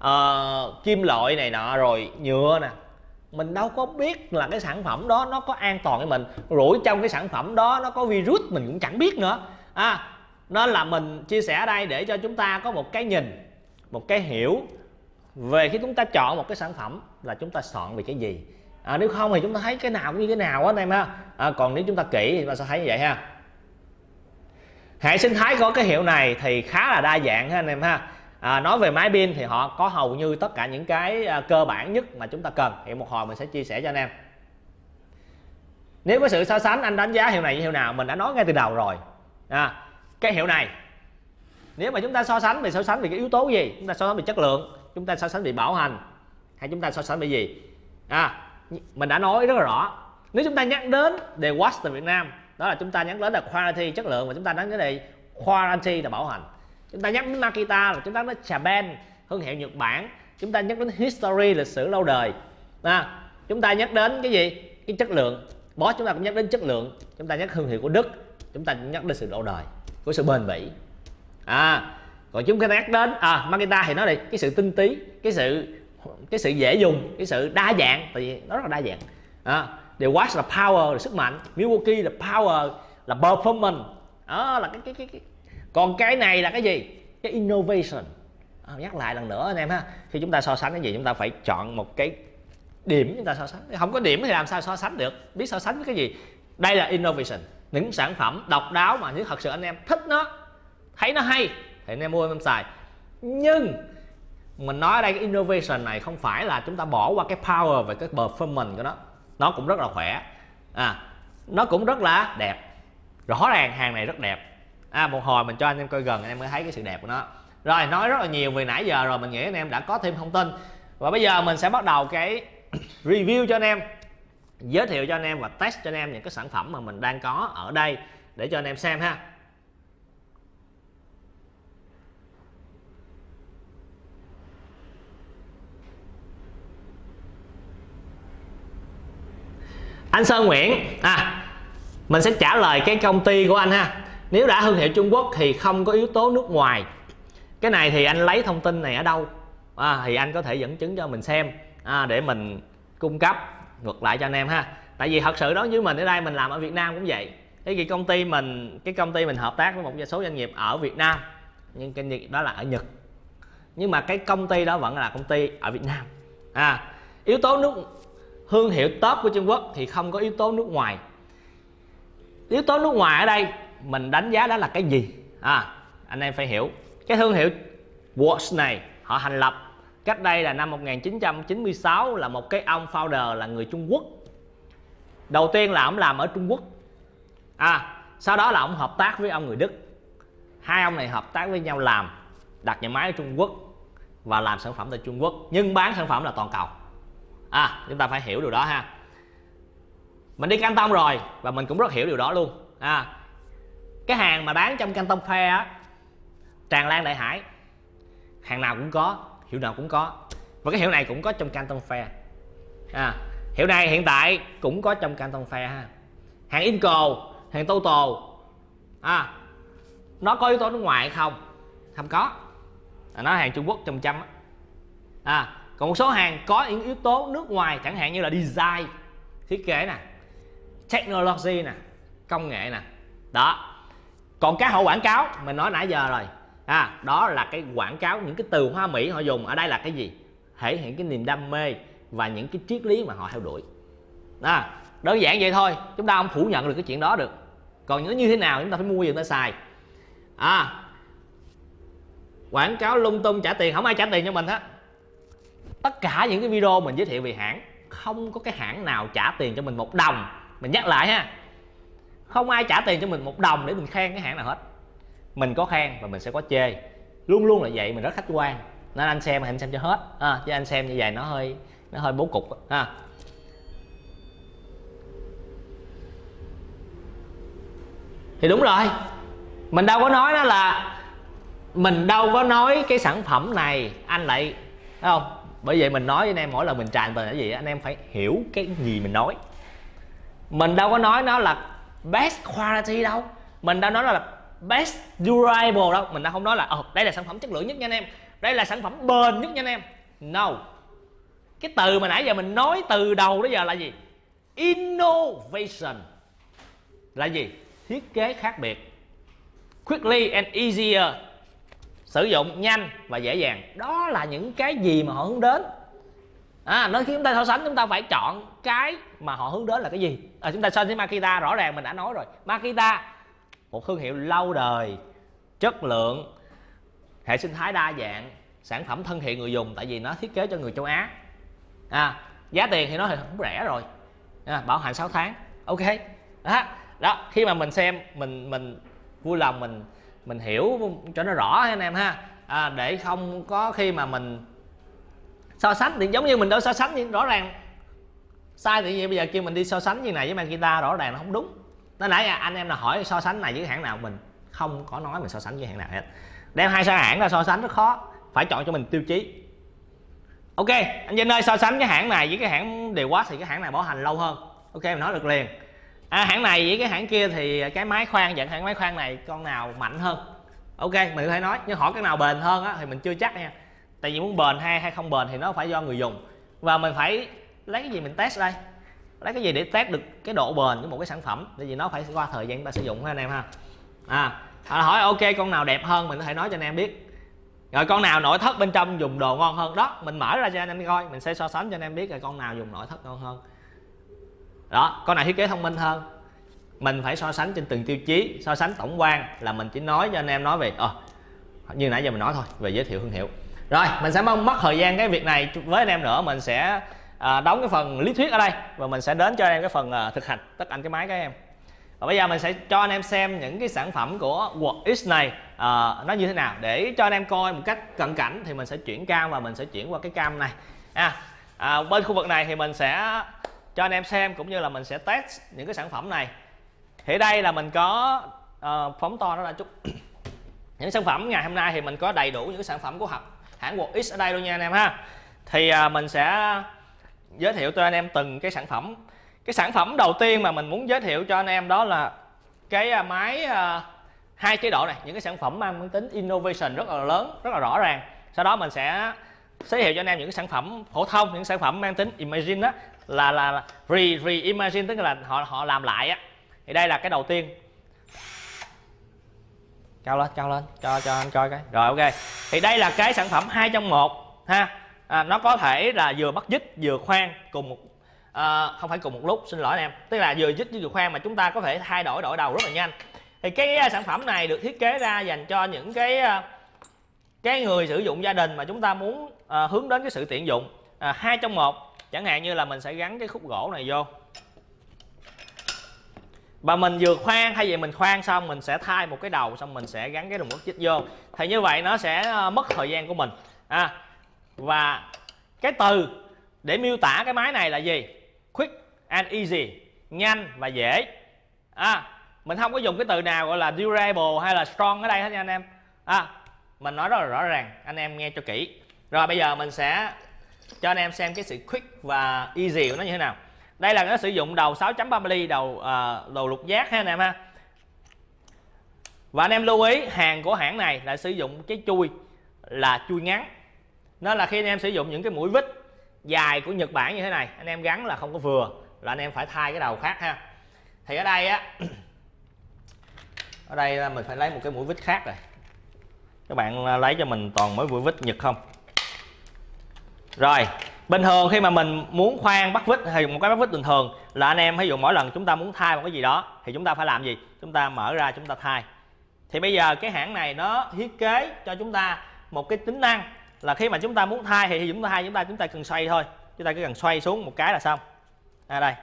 kim loại này nọ, rồi nhựa nè, mình đâu có biết là cái sản phẩm đó nó có an toàn với mình. Rủi trong cái sản phẩm đó nó có virus mình cũng chẳng biết nữa. Nên là mình chia sẻ ở đây để cho chúng ta có một cái nhìn, một cái hiểu về khi chúng ta chọn một cái sản phẩm là chúng ta chọn về cái gì. Nếu không thì chúng ta thấy cái nào cũng như cái nào á anh em ha. Còn nếu chúng ta kỹ thì chúng ta sẽ thấy như vậy ha. Hệ sinh thái của cái hiệu này thì khá là đa dạng ha anh em ha. Nói về máy pin thì họ có hầu như tất cả những cái cơ bản nhất mà chúng ta cần, thì một hồi mình sẽ chia sẻ cho anh em. Nếu có sự so sánh, anh đánh giá hiệu này với hiệu nào, mình đã nói ngay từ đầu rồi. Cái hiệu này nếu mà chúng ta so sánh về cái yếu tố gì? Chúng ta so sánh về chất lượng, chúng ta so sánh về bảo hành, hay chúng ta so sánh về gì? Mình đã nói rất là rõ. Nếu chúng ta nhắc đến The Watch tại Việt Nam, đó là chúng ta nhắc đến là quality, chất lượng, và chúng ta nhắc đến đây warranty là bảo hành. Chúng ta nhắc đến Makita là chúng ta nói Japan, thương hiệu Nhật Bản. Chúng ta nhắc đến history, lịch sử lâu đời. Chúng ta nhắc đến cái gì? Cái chất lượng. Boss chúng ta cũng nhắc đến chất lượng. Chúng ta nhắc thương hiệu của Đức, chúng ta nhắc đến sự lâu đời, của sự bền bỉ. Còn chúng ta nhắc đến Makita thì nói đây cái sự tinh túy, cái sự dễ dùng, cái sự đa dạng, tại vì nó rất là đa dạng. The Watch là power, là sức mạnh. Milwaukee là power, là performance. Đó là cái. Còn cái này là cái gì? Cái innovation. Nhắc lại lần nữa anh em ha. Khi chúng ta so sánh cái gì, chúng ta phải chọn một cái điểm chúng ta so sánh. Không có điểm thì làm sao so sánh được? Biết so sánh với cái gì? Đây là innovation. Những sản phẩm độc đáo mà nếu thật sự anh em thích nó, thấy nó hay thì anh em mua, anh em xài. Nhưng mình nói ở đây cái innovation này không phải là chúng ta bỏ qua cái power và cái performance của nó. Nó cũng rất là khỏe, nó cũng rất là đẹp. Rõ ràng hàng này rất đẹp. Một hồi mình cho anh em coi gần, anh em mới thấy cái sự đẹp của nó. Rồi, nói rất là nhiều về nãy giờ rồi, mình nghĩ anh em đã có thêm thông tin. Và bây giờ mình sẽ bắt đầu cái review cho anh em, giới thiệu cho anh em và test cho anh em những cái sản phẩm mà mình đang có ở đây để cho anh em xem ha. Anh Sơn Nguyễn, mình sẽ trả lời cái công ty của anh ha. Nếu đã thương hiệu Trung Quốc thì không có yếu tố nước ngoài. Cái này thì anh lấy thông tin này ở đâu? Thì anh có thể dẫn chứng cho mình xem để mình cung cấp ngược lại cho anh em ha. Tại vì thật sự đó với mình ở đây, mình làm ở Việt Nam cũng vậy. Cái công ty mình hợp tác với một số doanh nghiệp ở Việt Nam, nhưng cái đó là ở Nhật. Nhưng mà cái công ty đó vẫn là công ty ở Việt Nam. Yếu tố thương hiệu top của Trung Quốc thì không có yếu tố nước ngoài. Yếu tố nước ngoài ở đây mình đánh giá đó là cái gì? Anh em phải hiểu. Cái thương hiệu Watch này họ thành lập cách đây là năm 1996, là một cái ông founder là người Trung Quốc. Đầu tiên là ông làm ở Trung Quốc. Sau đó là ông hợp tác với ông người Đức. Hai ông này hợp tác với nhau làm, đặt nhà máy ở Trung Quốc và làm sản phẩm tại Trung Quốc, nhưng bán sản phẩm là toàn cầu. Chúng ta phải hiểu điều đó ha. Mình đi Canton rồi và mình cũng rất hiểu điều đó luôn. Cái hàng mà bán trong Canton Fair á, tràn lan đại hải, hàng nào cũng có, hiệu nào cũng có. Và cái hiệu này cũng có trong Canton Fair. Hiệu này hiện tại cũng có trong Canton Fair ha. Hàng Inco, hàng Total, nó có yếu tố nước ngoài hay không? Không có. Nó hàng Trung Quốc trăm trăm á. Còn một số hàng có những yếu tố nước ngoài, chẳng hạn như là design, thiết kế nè, technology nè, công nghệ nè. Đó. Còn các hậu quảng cáo mình nói nãy giờ rồi. Đó là cái quảng cáo, những cái từ Hoa Mỹ họ dùng ở đây là cái gì? Thể hiện cái niềm đam mê và những cái triết lý mà họ theo đuổi. Đơn giản vậy thôi, chúng ta không phủ nhận được cái chuyện đó được. Còn nó như thế nào chúng ta phải mua gì chúng ta xài. Quảng cáo lung tung trả tiền, không ai trả tiền cho mình hết. Tất cả những cái video mình giới thiệu về hãng, không có cái hãng nào trả tiền cho mình một đồng. Mình nhắc lại ha, không ai trả tiền cho mình một đồng để mình khen cái hãng nào hết. Mình có khen và mình sẽ có chê, luôn luôn là vậy. Mình rất khách quan nên anh xem cho hết chứ anh xem như vậy nó hơi bố cục Thì đúng rồi, mình đâu có nói đó là, mình đâu có nói cái sản phẩm này anh lại, thấy không? Bởi vậy mình nói với anh em mỗi lần mình tràn về cái gì anh em phải hiểu cái gì mình nói. Mình đâu có nói nó là best quality đâu, mình đâu nói là best durable đâu, mình đâu không nói là đây là sản phẩm chất lượng nhất nha anh em, đây là sản phẩm bền nhất nha anh em. No. Cái từ mà nãy giờ mình nói từ đầu đến giờ là gì? Innovation là gì? Thiết kế khác biệt. Quickly and easier, sử dụng nhanh và dễ dàng. Đó là những cái gì mà họ hướng đến. Nói khi chúng ta so sánh, chúng ta phải chọn cái mà họ hướng đến là cái gì. Chúng ta so với Makita, rõ ràng mình đã nói rồi, Makita một thương hiệu lâu đời, chất lượng, hệ sinh thái đa dạng, sản phẩm thân thiện người dùng, tại vì nó thiết kế cho người châu Á. Giá tiền thì nó không rẻ rồi, bảo hành 6 tháng. Ok. Đó, khi mà mình xem, mình vui lòng mình hiểu cho nó rõ anh em ha. Để không có khi mà mình so sánh thì giống như mình đâu so sánh, nhưng rõ ràng sai. Thì bây giờ kêu mình đi so sánh như này với Makita, rõ ràng nó không đúng. Nó nãy anh em là hỏi so sánh này với hãng nào, mình không có nói mình so sánh với hãng nào hết. Đem hai hãng ra so sánh rất khó, phải chọn cho mình tiêu chí. Ok, anh Vinh ơi, so sánh cái hãng này với cái hãng Dewalt thì cái hãng này bảo hành lâu hơn. Ok, mình nói được liền. Hãng này với cái hãng kia thì cái máy khoan, dạng hãng máy khoan này con nào mạnh hơn? Ok, mình có thể nói, nhưng hỏi cái nào bền hơn thì mình chưa chắc nha. Tại vì muốn bền hay không bền thì nó phải do người dùng, và mình phải lấy cái gì mình test đây, lấy cái gì để test được cái độ bền của một cái sản phẩm, tại vì nó phải qua thời gian ta sử dụng ha anh em ha. Hỏi ok con nào đẹp hơn, mình có thể nói cho anh em biết. Rồi con nào nội thất bên trong dùng đồ ngon hơn, đó mình mở ra cho anh em coi, mình sẽ so sánh cho anh em biết là con nào dùng nội thất ngon hơn. Đó, con nào thiết kế thông minh hơn. Mình phải so sánh trên từng tiêu chí, so sánh tổng quan, là mình chỉ nói cho anh em nói về như nãy giờ mình nói thôi, về giới thiệu thương hiệu. Rồi mình sẽ mất thời gian cái việc này với anh em nữa, mình sẽ đóng cái phần lý thuyết ở đây và mình sẽ đến cho anh em cái phần thực hành tất cả cái máy các em. Và bây giờ mình sẽ cho anh em xem những cái sản phẩm của WatchX này nó như thế nào, để cho anh em coi một cách cận cảnh. Thì mình sẽ chuyển cam và mình sẽ chuyển qua cái cam này. Bên khu vực này thì mình sẽ cho anh em xem, cũng như là mình sẽ test những cái sản phẩm này. Thì đây là mình có phóng to nó ra chút. Những sản phẩm ngày hôm nay thì mình có đầy đủ những sản phẩm của hãng WatchX ở đây luôn nha anh em ha. Thì mình sẽ giới thiệu cho anh em từng cái sản phẩm. Cái sản phẩm đầu tiên mà mình muốn giới thiệu cho anh em đó là cái máy 2 chế độ này, những cái sản phẩm mang tính innovation rất là lớn, rất là rõ ràng. Sau đó mình sẽ giới thiệu cho anh em những cái sản phẩm phổ thông, những sản phẩm mang tính imagine đó, là re-imagine, tức là họ làm lại á. Thì đây là cái đầu tiên. Cao lên cho anh coi cái. Rồi ok. Thì đây là cái sản phẩm 2 trong 1 ha. Nó có thể là vừa bắt dít vừa khoan cùng một không phải cùng một lúc, xin lỗi anh em. Tức là vừa dít vừa khoan mà chúng ta có thể thay đổi đổi đầu rất là nhanh. Thì cái sản phẩm này được thiết kế ra dành cho những cái người sử dụng gia đình mà chúng ta muốn hướng đến cái sự tiện dụng 2 trong 1. Chẳng hạn như là mình sẽ gắn cái khúc gỗ này vô và mình vừa khoan, thay vì mình khoan xong mình sẽ thay một cái đầu, xong mình sẽ gắn cái đồng bút chích vô. Thì như vậy nó sẽ mất thời gian của mình. Và cái từ để miêu tả cái máy này là gì? Quick and easy, nhanh và dễ. Mình không có dùng cái từ nào gọi là durable hay là strong ở đây hết nha anh em. Mình nói rất là rõ ràng, anh em nghe cho kỹ. Rồi bây giờ mình sẽ cho anh em xem cái sự quick và easy của nó như thế nào. Đây là nó sử dụng đầu 6.3 ly, đầu lục giác ha anh em ha. Và anh em lưu ý hàng của hãng này là sử dụng cái chui là chui ngắn. Nên là khi anh em sử dụng những cái mũi vít dài của Nhật Bản như thế này, anh em gắn là không có vừa, là anh em phải thay cái đầu khác ha. Thì ở đây á, ở đây là mình phải lấy một cái mũi vít khác rồi. Các bạn lấy cho mình toàn mỗi mũi vít Nhật không. Rồi bình thường khi mà mình muốn khoan bắt vít hay một cái bắt vít bình thường là anh em ví dụ mỗi lần chúng ta muốn thay một cái gì đó thì chúng ta phải làm gì? Chúng ta mở ra chúng ta thay. Thì bây giờ cái hãng này nó thiết kế cho chúng ta một cái tính năng là khi mà chúng ta muốn thay thì chúng ta cần xoay thôi. Chúng ta cứ cần xoay xuống một cái là xong. Đây.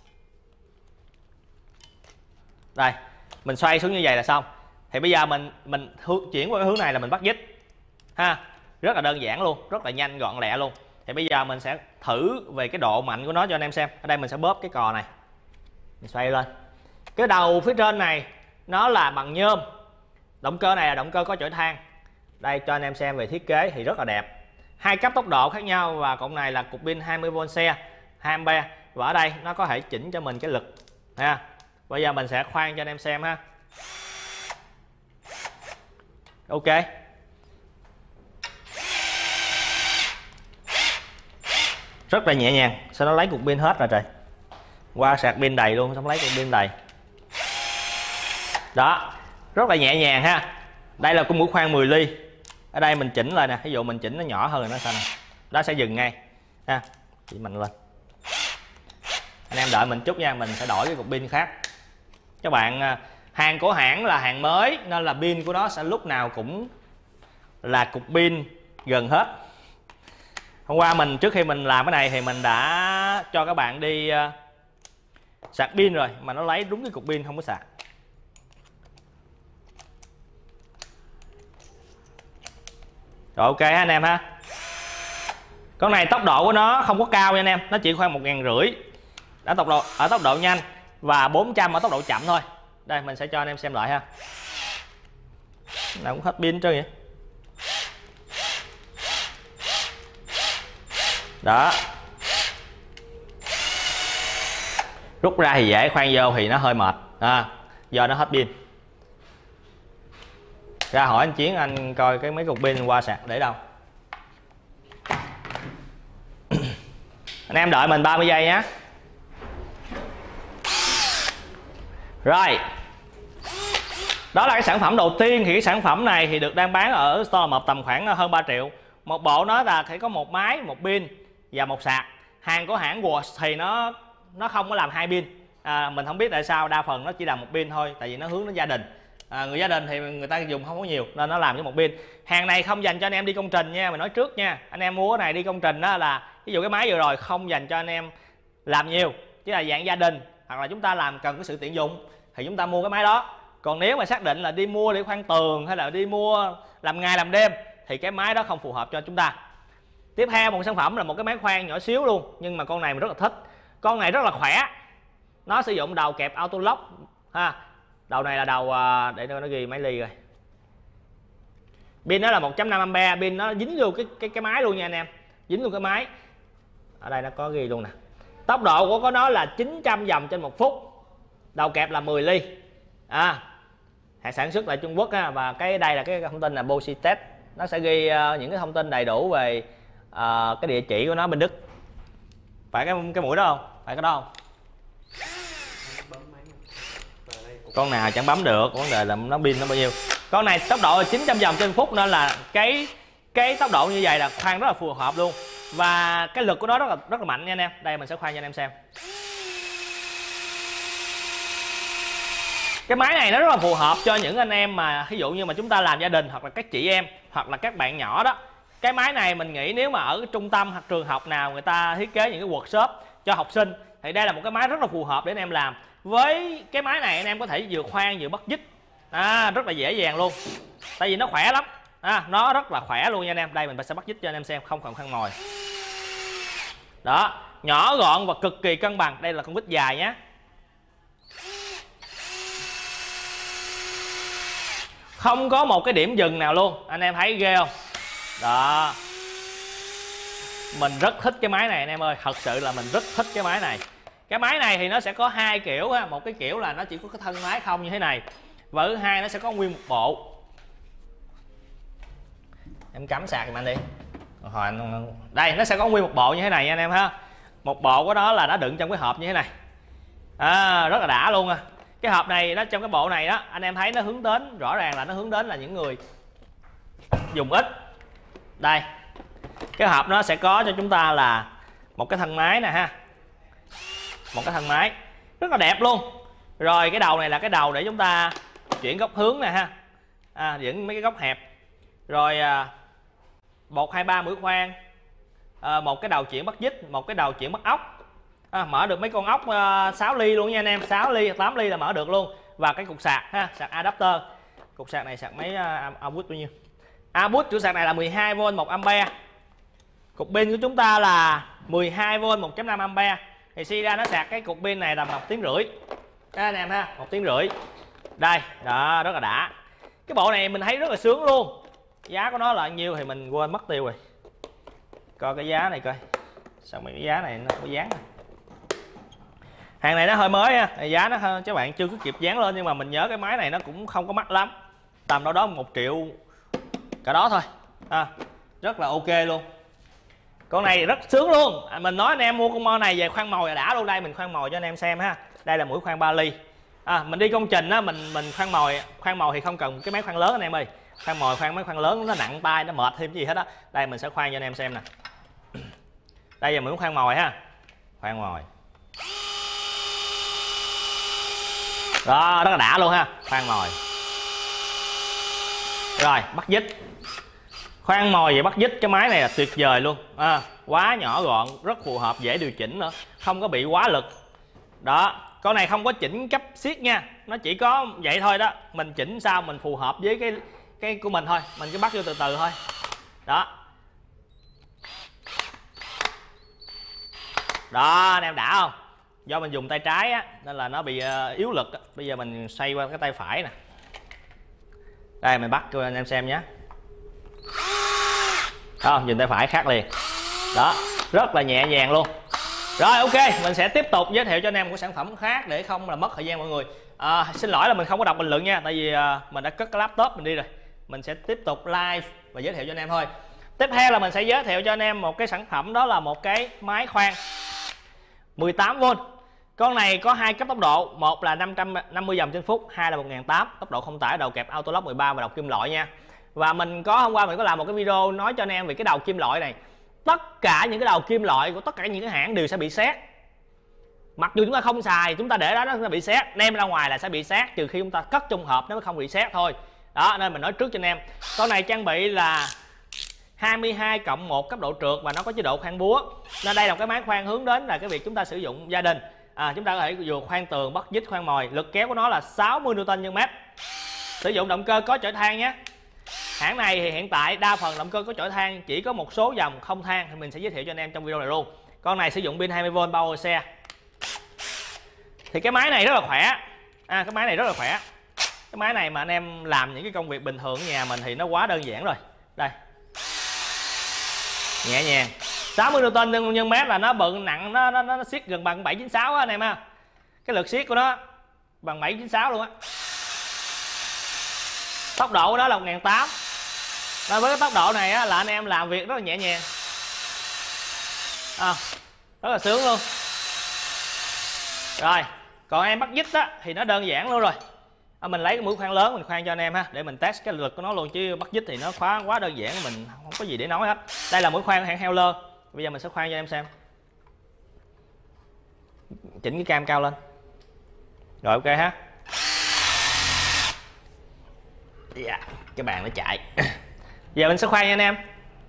Đây, mình xoay xuống như vậy là xong. Thì bây giờ mình chuyển qua cái hướng này là mình bắt vít ha. Rất là đơn giản luôn, rất là nhanh gọn lẹ luôn. Thì bây giờ mình sẽ thử về cái độ mạnh của nó cho anh em xem. Ở đây mình sẽ bóp cái cò này, mình xoay lên. Cái đầu phía trên này nó là bằng nhôm. Động cơ này là động cơ có chổi than. Đây cho anh em xem về thiết kế thì rất là đẹp. 2 cấp tốc độ khác nhau và cụm này là cục pin 20V xe 2A. Và ở đây nó có thể chỉnh cho mình cái lực ha. Bây giờ mình sẽ khoan cho anh em xem ha. Ok. Rất là nhẹ nhàng. Sao nó lấy cục pin hết rồi trời. Qua sạc pin đầy luôn, xong lấy cục pin đầy. Đó, rất là nhẹ nhàng ha. Đây là cái mũi khoan 10 ly. Ở đây mình chỉnh lại nè, ví dụ mình chỉnh nó nhỏ hơn rồi nó sao nè. Đó sẽ dừng ngay ha. Chỉ mạnh lên. Anh em đợi mình chút nha, mình sẽ đổi cái cục pin khác. Các bạn, hàng của hãng là hàng mới nên là pin của nó sẽ lúc nào cũng là cục pin gần hết. Hôm qua trước khi mình làm cái này thì mình đã cho các bạn đi sạc pin rồi mà nó lấy đúng cái cục pin không có sạc. Rồi ok anh em ha. Con này tốc độ của nó không có cao nha anh em, nó chỉ khoảng 1.500 ở tốc độ nhanh và 400 ở tốc độ chậm thôi. Đây mình sẽ cho anh em xem lại ha. Nào cũng hết pin trơn vậy. Đó. Rút ra thì dễ, khoan vô thì nó hơi mệt do nó hết pin. Ra hỏi anh Chiến anh coi cái mấy cục pin qua sạc để đâu. Anh em đợi mình 30 giây nhé. Rồi. Đó là cái sản phẩm đầu tiên. Thì cái sản phẩm này thì được đang bán ở store mập tầm khoảng hơn 3 triệu. Một bộ nó là phải có một máy, một pin và một sạc. Hàng của hãng Watch thì nó không có làm 2 pin. Mình không biết tại sao, đa phần nó chỉ làm một pin thôi, tại vì nó hướng đến gia đình. Người gia đình thì người ta dùng không có nhiều nên nó làm cho một pin. Hàng này không dành cho anh em đi công trình nha, mình nói trước nha. Anh em mua cái này đi công trình đó là ví dụ cái máy vừa rồi không dành cho anh em làm nhiều, chỉ là dạng gia đình hoặc là chúng ta làm cần cái sự tiện dụng thì chúng ta mua cái máy đó. Còn nếu mà xác định là đi mua để khoan tường hay là đi mua làm ngày làm đêm thì cái máy đó không phù hợp cho chúng ta. Tiếp theo một sản phẩm là một cái máy khoan nhỏ xíu luôn, nhưng mà con này mình rất là thích. Con này rất là khỏe. Nó sử dụng đầu kẹp auto lock ha. Đầu này là đầu để nó ghi mấy ly rồi. Pin nó là 1.5A, pin nó dính vô cái máy luôn nha anh em. Dính luôn cái máy. Ở đây nó có ghi luôn nè. Tốc độ của nó là 900 vòng trên 1 phút. Đầu kẹp là 10 ly. Hãng sản xuất tại Trung Quốc á, và cái đây là cái thông tin là Boschitech. Nó sẽ ghi những cái thông tin đầy đủ về cái địa chỉ của nó bên Đức. Phải cái mũi đó không? Phải cái đó không? Con nào chẳng bấm được, vấn đề là nó pin nó bao nhiêu. Con này tốc độ 900 vòng trên phút nên là cái tốc độ như vậy là khoan rất là phù hợp luôn. Và cái lực của nó rất là mạnh nha anh em. Đây mình sẽ khoan cho anh em xem. Cái máy này nó rất là phù hợp cho những anh em mà ví dụ như mà chúng ta làm gia đình, hoặc là các chị em, hoặc là các bạn nhỏ đó. Cái máy này mình nghĩ nếu mà ở trung tâm hoặc trường học nào người ta thiết kế những cái workshop cho học sinh thì đây là một cái máy rất là phù hợp để anh em làm. Với cái máy này anh em có thể vừa khoan vừa bắt dít, rất là dễ dàng luôn. Tại vì nó khỏe lắm, nó rất là khỏe luôn nha anh em. Đây mình sẽ bắt dít cho anh em xem, không cần khoan mồi. Đó, nhỏ gọn và cực kỳ cân bằng. Đây là con vít dài nhé. Không có một cái điểm dừng nào luôn, anh em thấy ghê không? Đó, mình rất thích cái máy này anh em ơi, thật sự là mình rất thích cái máy này. Cái máy này thì nó sẽ có hai kiểu ha. Một cái kiểu là nó chỉ có cái thân máy không như thế này, và thứ hai nó sẽ có nguyên một bộ. Em cắm sạc giùm anh đi. Đây nó sẽ có nguyên một bộ như thế này nha anh em ha. Một bộ của nó là nó đựng trong cái hộp như thế này, rất là đã luôn. Cái hộp này nó trong cái bộ này đó, anh em thấy nó hướng đến, rõ ràng là nó hướng đến là những người dùng ít. Đây, cái hộp nó sẽ có cho chúng ta là một cái thân máy nè ha, một cái thân máy rất là đẹp luôn. Rồi cái đầu này là cái đầu để chúng ta chuyển góc hướng nè ha, chuyển mấy cái góc hẹp. Rồi 1, 2, 3 mũi khoan, một cái đầu chuyển bắt dít, một cái đầu chuyển bắt ốc. Mở được mấy con ốc 6 ly luôn nha anh em, 6 ly 8 ly là mở được luôn. Và cái cục sạc ha, sạc adapter. Cục sạc này sạc mấy output bao nhiêu? Output của sạc này là 12V 1A. Cục pin của chúng ta là 12V 1.5A. Thì suy ra nó sạc cái cục pin này tầm 1,5 tiếng. Đó anh em ha, 1,5 tiếng. Đây, đó, rất là đã. Cái bộ này mình thấy rất là sướng luôn. Giá của nó là nhiêu thì mình quên mất tiêu rồi. Coi cái giá này coi. Sao mấy cái giá này nó có dán này. Hàng này nó hơi mới ha, giá nó các bạn chưa có kịp dán lên, nhưng mà mình nhớ cái máy này nó cũng không có mắc lắm, tầm đâu đó 1 triệu cả đó thôi. Rất là ok luôn. Con này rất sướng luôn. Mình nói anh em mua con mo này về khoan mồi là đã luôn. Đây mình khoan mồi cho anh em xem ha. Đây là mũi khoan 3 ly. Mình đi công trình á, mình khoan mồi thì không cần cái máy khoan lớn anh em ơi. Khoan máy khoan lớn nó nặng tay, nó mệt thêm gì hết á. Đây mình sẽ khoan cho anh em xem nè. Đây giờ mình muốn khoan mồi ha. Khoan mồi. Đó, rất là đã luôn ha. Khoan mồi. Rồi, bắt dít. Khoan mồi và bắt dít, cái máy này là tuyệt vời luôn. Quá nhỏ gọn, rất phù hợp, dễ điều chỉnh nữa, không có bị quá lực. Đó, con này không có chỉnh cấp siết nha, nó chỉ có vậy thôi đó. Mình chỉnh sao mình phù hợp với cái của mình thôi, mình cứ bắt vô từ từ thôi. Đó. Đó, anh em đã không? Do mình dùng tay trái á nên là nó bị yếu lực á. Bây giờ mình xoay qua cái tay phải nè. Đây mình bắt cho anh em xem nhé. Không, nhìn tay phải khác liền. Đó, rất là nhẹ nhàng luôn. Rồi ok, mình sẽ tiếp tục giới thiệu cho anh em một sản phẩm khác để không là mất thời gian mọi người. Xin lỗi là mình không có đọc bình luận nha, tại vì mình đã cất cái laptop mình đi rồi. Mình sẽ tiếp tục live và giới thiệu cho anh em thôi. Tiếp theo là mình sẽ giới thiệu cho anh em một cái sản phẩm, đó là một cái máy khoan 18V. Con này có 2 cấp tốc độ, một là 550 vòng trên phút, hai là 1800, tốc độ không tải, đầu kẹp auto lock 13 và đầu kim loại nha. Và hôm qua mình có làm một cái video nói cho anh em về cái đầu kim loại này. Tất cả những cái đầu kim loại của tất cả những cái hãng đều sẽ bị sét. Mặc dù chúng ta không xài, chúng ta để đó nó sẽ bị sét, đem ra ngoài là sẽ bị sét, trừ khi chúng ta cất trong hộp nó mới không bị sét thôi. Đó, nên mình nói trước cho anh em. Con này trang bị là 22+1 cấp độ trượt và nó có chế độ khoan búa. Nên đây là một cái máy khoan hướng đến là cái việc chúng ta sử dụng gia đình. Chúng ta có thể vừa khoan tường, bắt dít, khoan mồi. Lực kéo của nó là 60 Nm/m. Sử dụng động cơ có chổi than nhé. Hãng này thì hiện tại đa phần động cơ có chổi than, chỉ có một số dòng không than thì mình sẽ giới thiệu cho anh em trong video này luôn. Con này sử dụng pin 20V bao xe. Thì cái máy này rất là khỏe. Cái máy này rất là khỏe. Cái máy này mà anh em làm những cái công việc bình thường ở nhà mình thì nó quá đơn giản rồi. Đây. nhẹ nhàng. 60 Newton nhân mét là nó bự nặng, nó siết gần bằng 796 á anh em ha. Cái lực siết của nó bằng 796 luôn á. Tốc độ của nó là 1800. Và với cái tốc độ này á, là anh em làm việc rất là nhẹ nhàng, rất là sướng luôn. Rồi còn em bắt dít á thì nó đơn giản luôn rồi. Mình lấy cái mũi khoan lớn mình khoan cho anh em ha, để mình test cái lực của nó luôn, chứ bắt dít thì nó quá đơn giản, mình không có gì để nói hết. Đây là mũi khoan hãng Heuler. Bây giờ mình sẽ khoan cho em xem. Chỉnh cái cam cao lên. Rồi ok ha. Dạ, cái bàn nó chạy. Giờ mình sẽ khoan nha anh em.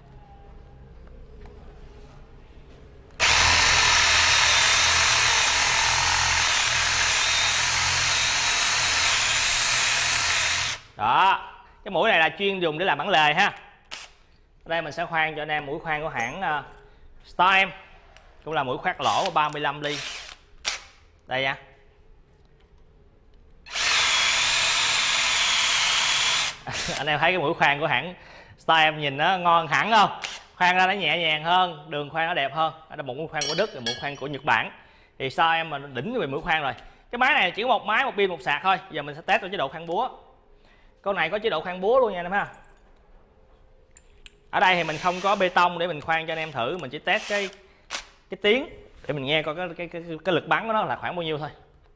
Đó, cái mũi này là chuyên dùng để làm bản lề ha. Ở đây mình sẽ khoan cho anh em mũi khoan của hãng Starem, cũng là mũi khoét lỗ 35 ly. Đây nha. Anh em thấy cái mũi khoan của hãng Starem nhìn nó ngon hẳn không? Khoan ra nó nhẹ nhàng hơn, đường khoan nó đẹp hơn. Đây là một mũi khoan của Đức, là mũi khoan của Nhật Bản. Thì Starem mà đỉnh về mũi khoan rồi. Cái máy này chỉ có một máy, một pin, một sạc thôi. Giờ mình sẽ test ở chế độ khoan búa. Con này có chế độ khoan búa luôn nha anh em ha. Ở đây thì mình không có bê tông để mình khoan cho anh em thử, mình chỉ test cái tiếng để mình nghe coi cái lực bắn của nó là khoảng bao nhiêu thôi.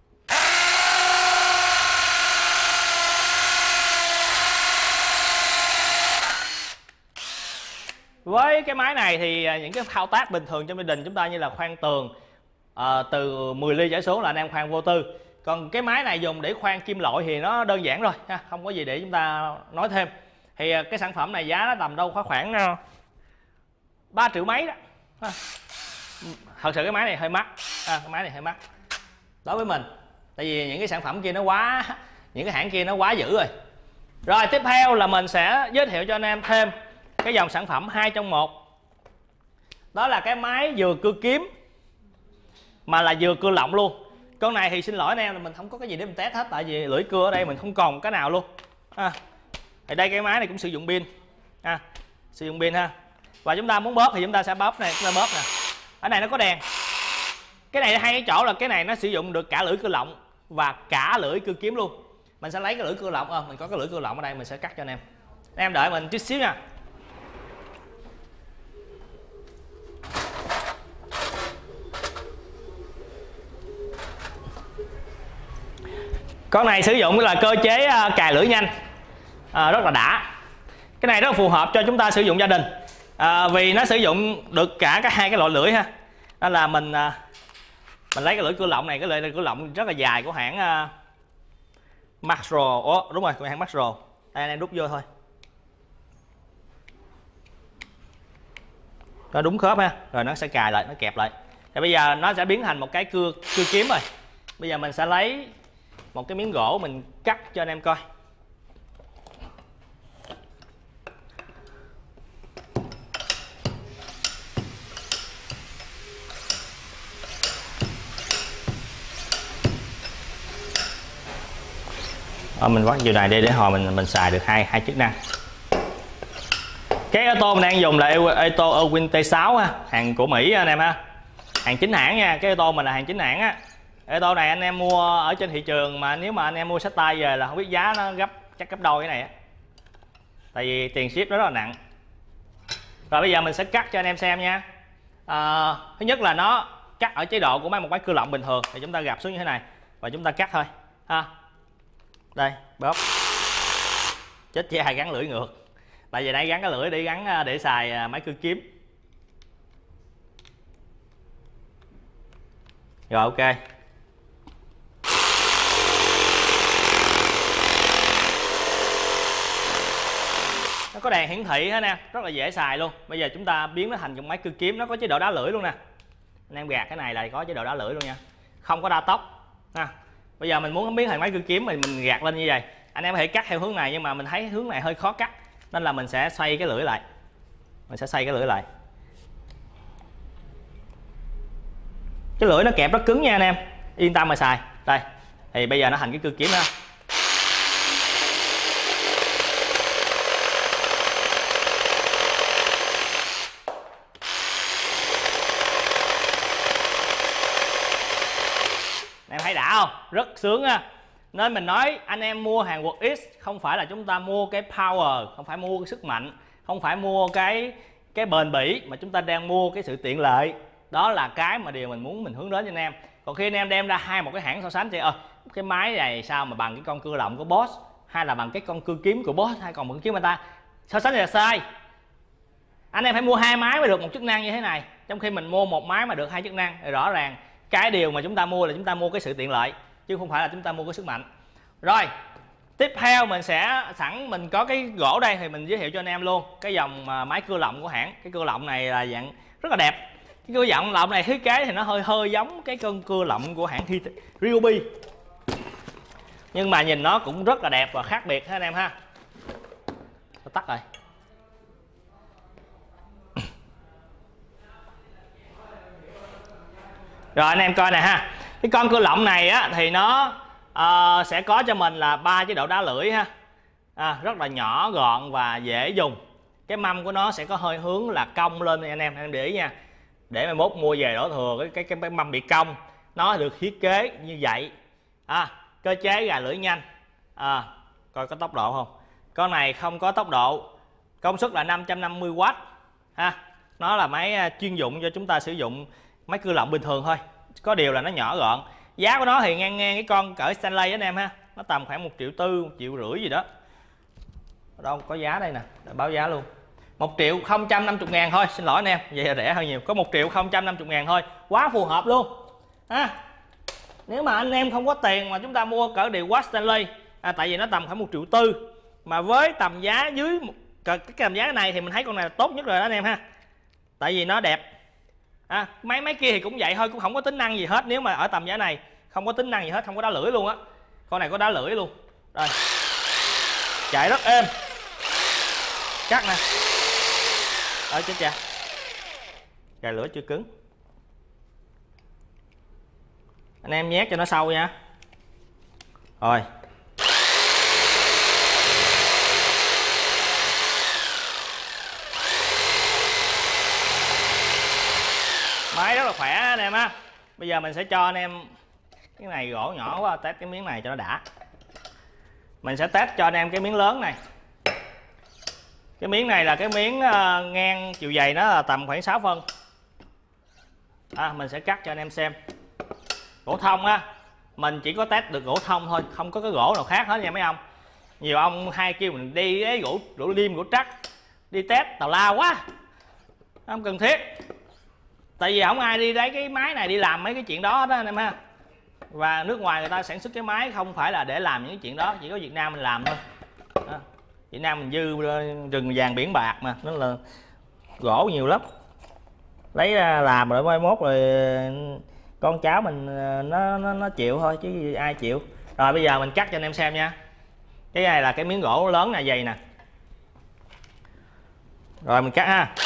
Với cái máy này thì những cái thao tác bình thường trong gia đình chúng ta như là khoan tường từ 10 ly trở xuống là anh em khoan vô tư. Còn cái máy này dùng để khoan kim loại thì nó đơn giản rồi ha, không có gì để chúng ta nói thêm. Thì cái sản phẩm này giá nó tầm đâu khoảng 3 triệu mấy đó. Thật sự cái máy này hơi mắc, cái máy này hơi mắc đối với mình. Tại vì những cái sản phẩm kia nó quá, những cái hãng kia nó quá dữ rồi. Rồi tiếp theo là mình sẽ giới thiệu cho anh em thêm cái dòng sản phẩm 2 trong 1. Đó là cái máy vừa cưa kiếm mà là vừa cưa lọng luôn. Con này thì xin lỗi anh em là mình không có cái gì để mình test hết, tại vì lưỡi cưa ở đây mình không còn cái nào luôn. Thì đây cái máy này cũng sử dụng pin, sử dụng pin ha. Và chúng ta muốn bóp thì chúng ta sẽ bóp này, chúng ta bóp nè. Ở này nó có đèn. Cái này hay cái chỗ là cái này nó sử dụng được cả lưỡi cưa lọng và cả lưỡi cưa kiếm luôn. Mình sẽ lấy cái lưỡi cưa lọng, mình có cái lưỡi cưa lọng ở đây, mình sẽ cắt cho anh em. Anh em đợi mình chút xíu nha. Con này sử dụng là cơ chế cài lưỡi nhanh, rất là đã. Cái này rất là phù hợp cho chúng ta sử dụng gia đình, vì nó sử dụng được cả hai cái loại lưỡi ha. Nên là mình lấy cái lưỡi cưa lọng này, cái lưỡi cưa lọng rất là dài của hãng Maxro. Đúng rồi, của hãng Maxro. Đây anh em đút vô thôi. Nó đúng khớp ha, rồi nó sẽ cài lại, nó kẹp lại. Thì bây giờ nó sẽ biến thành một cái cưa kiếm rồi. Bây giờ mình sẽ lấy một cái miếng gỗ mình cắt cho anh em coi. Mình vắt chiều này đi để hồi mình xài được hai chức năng. Cái ô tô mình đang dùng là ô tô Ewin T6 ha, hàng của Mỹ anh em ha, hàng chính hãng nha. Cái ô tô mình là hàng chính hãng á. Ô tô này anh em mua ở trên thị trường, mà nếu mà anh em mua xách tay về là không biết giá nó chắc gấp đôi cái này á, tại vì tiền ship nó rất là nặng. Rồi bây giờ mình sẽ cắt cho anh em xem nha. Thứ nhất là nó cắt ở chế độ của một máy cưa lọng bình thường, thì chúng ta gập xuống như thế này và chúng ta cắt thôi ha. Đây bóp. Chết chứ ai gắn lưỡi ngược, tại vì nãy gắn cái lưỡi để xài máy cưa kiếm. Rồi ok. Nó có đèn hiển thị hết nè, rất là dễ xài luôn. Bây giờ chúng ta biến nó thành một máy cưa kiếm, nó có chế độ đá lưỡi luôn nè. Anh em gạt cái này là có chế độ đá lưỡi luôn nha, không có đa tốc ha. Bây giờ mình muốn biến thành máy cưa kiếm mình gạt lên như vậy. Anh em có thể cắt theo hướng này, nhưng mà mình thấy hướng này hơi khó cắt, nên là mình sẽ xoay cái lưỡi lại. Mình sẽ xoay cái lưỡi lại. Cái lưỡi nó kẹp rất cứng nha anh em, yên tâm mà xài. Đây, thì bây giờ nó thành cái cưa kiếm ha. đã không? Rất sướng ha. Nên mình nói anh em mua hàng Work X không phải là chúng ta mua cái power, không phải mua cái sức mạnh, không phải mua cái bền bỉ, mà chúng ta đang mua cái sự tiện lợi. Đó là cái mà điều mình muốn mình hướng đến cho anh em. Còn khi anh em đem ra một cái hãng so sánh thì cái máy này sao mà bằng cái con cưa lọng của Boss, hay là bằng cái con cưa kiếm của Boss, hay còn một cái kiếm người ta, so sánh thì là sai. Anh em phải mua hai máy mới được một chức năng như thế này, trong khi mình mua một máy mà được hai chức năng. Thì rõ ràng cái điều mà chúng ta mua là chúng ta mua cái sự tiện lợi, chứ không phải là chúng ta mua cái sức mạnh. Rồi tiếp theo mình sẽ mình có cái gỗ đây thì mình giới thiệu cho anh em luôn cái dòng máy cưa lọng của hãng. Cái cưa lọng này là dạng rất là đẹp. Cái cưa lọng này thiết kế thì nó hơi giống cái con cưa lọng của hãng Ryobi, nhưng mà nhìn nó cũng rất là đẹp và khác biệt ha anh em ha. Tôi tắt rồi. Rồi anh em coi nè ha, cái con cưa lọng này á thì nó sẽ có cho mình là 3 chế độ đá lưỡi ha, rất là nhỏ gọn và dễ dùng. Cái mâm của nó sẽ có hơi hướng là cong lên anh em để ý nha, để mai mốt mua về đổ thừa cái mâm bị cong. Nó được thiết kế như vậy. Cơ chế gà lưỡi nhanh. Coi có tốc độ không? Con này không có tốc độ, công suất là 550W ha. Nó là máy chuyên dụng cho chúng ta sử dụng máy cưa lọng bình thường thôi, có điều là nó nhỏ gọn. Giá của nó thì ngang cái con cỡ Stanley anh em ha, nó tầm khoảng 1,4 triệu, 1,5 triệu gì đó. Ở đâu có giá đây nè, để báo giá luôn. 1.050.000 thôi, xin lỗi anh em, vậy là rẻ hơn nhiều, có 1.050.000 thôi, quá phù hợp luôn. Nếu mà anh em không có tiền mà chúng ta mua cỡ điều watt Stanley, tại vì nó tầm khoảng 1,4 triệu, mà với tầm giá dưới cái tầm giá này thì mình thấy con này là tốt nhất rồi đó anh em ha, tại vì nó đẹp. Máy kia thì cũng vậy thôi, cũng không có tính năng gì hết. Nếu mà ở tầm giá này không có tính năng gì hết, không có đá lưỡi luôn á. Con này có đá lưỡi luôn. Rồi, chạy rất êm, cắt nè. Chết cha, gài lửa chưa cứng. Anh em nhét cho nó sâu nha. Rồi, máy rất là khỏe anh em á. Bây giờ mình sẽ cho anh em cái này gỗ nhỏ quá, test cái miếng này cho nó đã. Mình sẽ test cho anh em cái miếng lớn này. Cái miếng này là cái miếng ngang chiều dày nó là tầm khoảng 6 phân. Mình sẽ cắt cho anh em xem. Gỗ thông á, mình chỉ có test được gỗ thông thôi, không có cái gỗ nào khác hết nha mấy ông. Nhiều ông hay kêu mình đi cái gỗ lim, gỗ trắc, đi test tào lao quá, không cần thiết. Tại vì không ai đi lấy cái máy này đi làm mấy cái chuyện đó đó anh em ha. Và nước ngoài người ta sản xuất cái máy không phải là để làm những cái chuyện đó, chỉ có Việt Nam mình làm thôi. Việt Nam mình dư rừng vàng biển bạc mà, nó là gỗ nhiều lắm. Lấy ra làm rồi mai mốt rồi con cháu mình nó chịu thôi chứ ai chịu. Rồi bây giờ mình cắt cho anh em xem nha. Cái này là cái miếng gỗ lớn này, dày nè. Rồi mình cắt ha.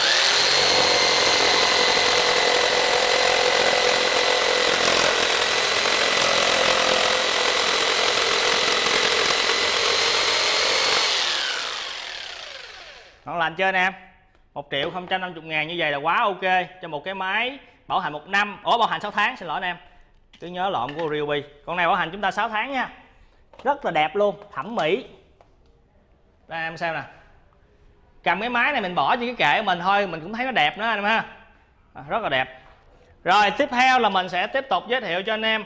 Ngon lành chưa anh em? 1.050.000 như vậy là quá ok cho một cái máy bảo hành 1 năm. Bảo hành 6 tháng, xin lỗi anh em, cứ nhớ lộn của Ryobi. Con này bảo hành chúng ta 6 tháng nha. Rất là đẹp luôn, thẩm mỹ. Đây em xem nè. Cầm cái máy này mình bỏ trên cái kệ của mình thôi, mình cũng thấy nó đẹp nữa anh em ha. Rất là đẹp. Rồi tiếp theo là mình sẽ tiếp tục giới thiệu cho anh em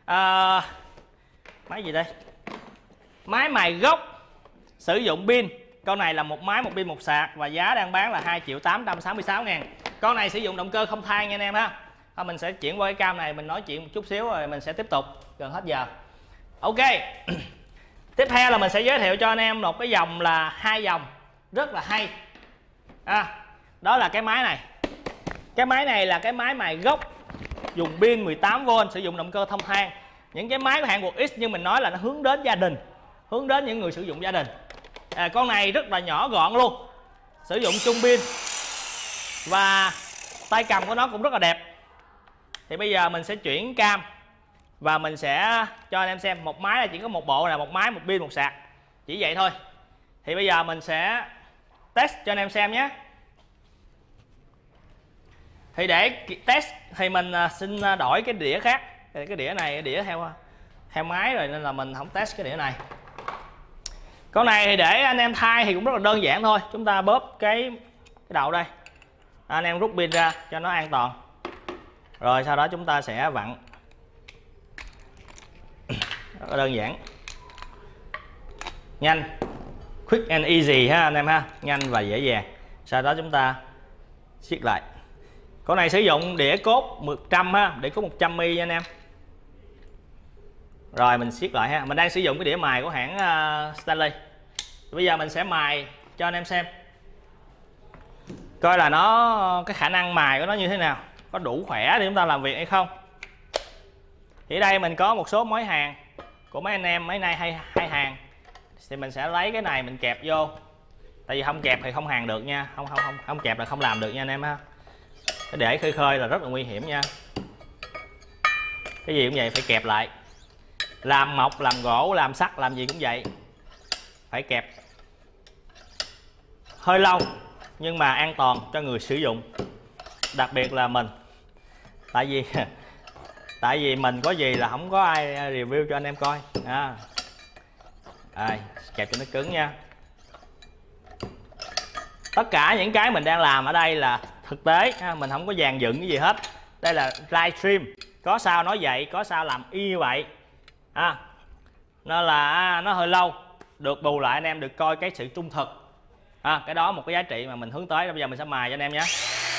máy gì đây? Máy mài gốc sử dụng pin. Con này là một máy, một pin, một sạc, và giá đang bán là 2.866.000. Con này sử dụng động cơ không than nha anh em ha. Mình sẽ chuyển qua cái cam này, mình nói chuyện một chút xíu rồi mình sẽ tiếp tục, gần hết giờ. Ok. Tiếp theo là mình sẽ giới thiệu cho anh em một cái dòng là 2 dòng rất là hay. Đó là cái máy này. Cái máy này là cái máy mài gốc dùng pin 18V, sử dụng động cơ thông than. Những cái máy của hãng Work X như mình nói là nó hướng đến gia đình, hướng đến những người sử dụng gia đình. Con này rất là nhỏ gọn luôn, sử dụng chung pin và tay cầm của nó cũng rất là đẹp. Thì bây giờ mình sẽ chuyển cam và mình sẽ cho anh em xem. Một máy là chỉ có một bộ là một máy, một pin, một sạc, chỉ vậy thôi. Thì bây giờ mình sẽ test cho anh em xem nhé. Thì để test thì mình xin đổi cái đĩa khác. Cái đĩa này đĩa theo theo máy rồi nên là mình không test cái đĩa này. Con này thì để anh em thay thì cũng rất là đơn giản thôi. Chúng ta bóp cái đầu đây, anh em rút pin ra cho nó an toàn, rồi sau đó chúng ta sẽ vặn. Rất là đơn giản, nhanh, quick and easy ha anh em ha, nhanh và dễ dàng. Sau đó chúng ta siết lại. Con này sử dụng đĩa cốt 100 ha, đĩa cốt 100mm nha anh em. Rồi mình siết lại ha. Mình đang sử dụng cái đĩa mài của hãng Stanley. Bây giờ mình sẽ mài cho anh em xem, coi là nó cái khả năng mài của nó như thế nào, có đủ khỏe để chúng ta làm việc hay không. Thì ở đây mình có một số mối hàng của mấy anh em mấy nay hay hàng, thì mình sẽ lấy cái này mình kẹp vô, tại vì không kẹp thì không hàng được nha, không kẹp là không làm được nha anh em ha. Cái để khơi khơi là rất là nguy hiểm nha, cái gì cũng vậy phải kẹp lại. Làm mộc, làm gỗ, làm sắt, làm gì cũng vậy, phải kẹp. Hơi lâu nhưng mà an toàn cho người sử dụng, đặc biệt là mình. Tại vì mình có gì là không có ai review cho anh em coi. Kẹp cho nó cứng nha. Tất cả những cái mình đang làm ở đây là thực tế, mình không có dàn dựng cái gì hết. Đây là livestream, có sao nói vậy, có sao làm y như vậy. Nên là nó hơi lâu, được bù lại anh em được coi cái sự trung thực. Cái đó một cái giá trị mà mình hướng tới. Bây giờ mình sẽ mài cho anh em nhé.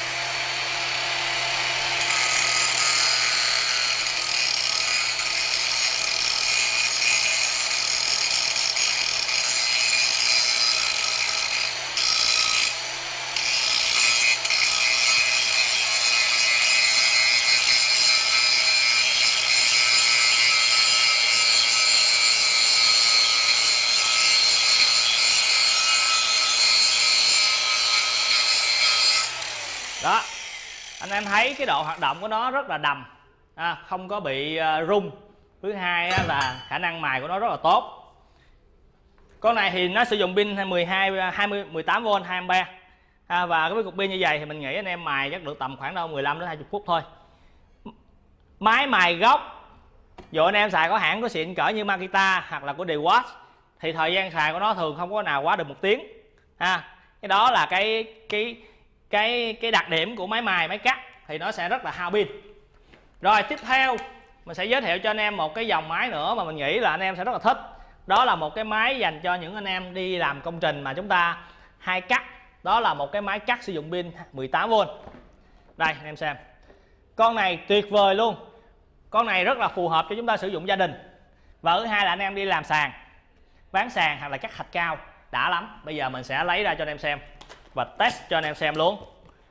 Đó, anh em thấy cái độ hoạt động của nó rất là đầm, không có bị rung. Thứ hai là khả năng mài của nó rất là tốt. Con này thì nó sử dụng pin 18V 2A, và cái cục pin như vậy thì mình nghĩ anh em mài chắc được tầm khoảng đâu 15 đến 20 phút thôi. Máy mài gốc, dù anh em xài có hãng có xịn cỡ như Makita hoặc là của DeWalt thì thời gian xài của nó thường không có nào quá được 1 tiếng. Cái đó là cái đặc điểm của máy mài, máy cắt thì nó sẽ rất là hao pin. Rồi tiếp theo mình sẽ giới thiệu cho anh em một cái dòng máy nữa mà mình nghĩ là anh em sẽ rất là thích. Đó là một cái máy dành cho những anh em đi làm công trình mà chúng ta hay cắt. Đó là một cái máy cắt sử dụng pin 18V. Đây anh em xem, con này tuyệt vời luôn. Con này rất là phù hợp cho chúng ta sử dụng gia đình. Và thứ hai là anh em đi làm sàn, bán sàn hoặc là cắt thạch cao, đã lắm. Bây giờ mình sẽ lấy ra cho anh em xem và test cho anh em xem luôn.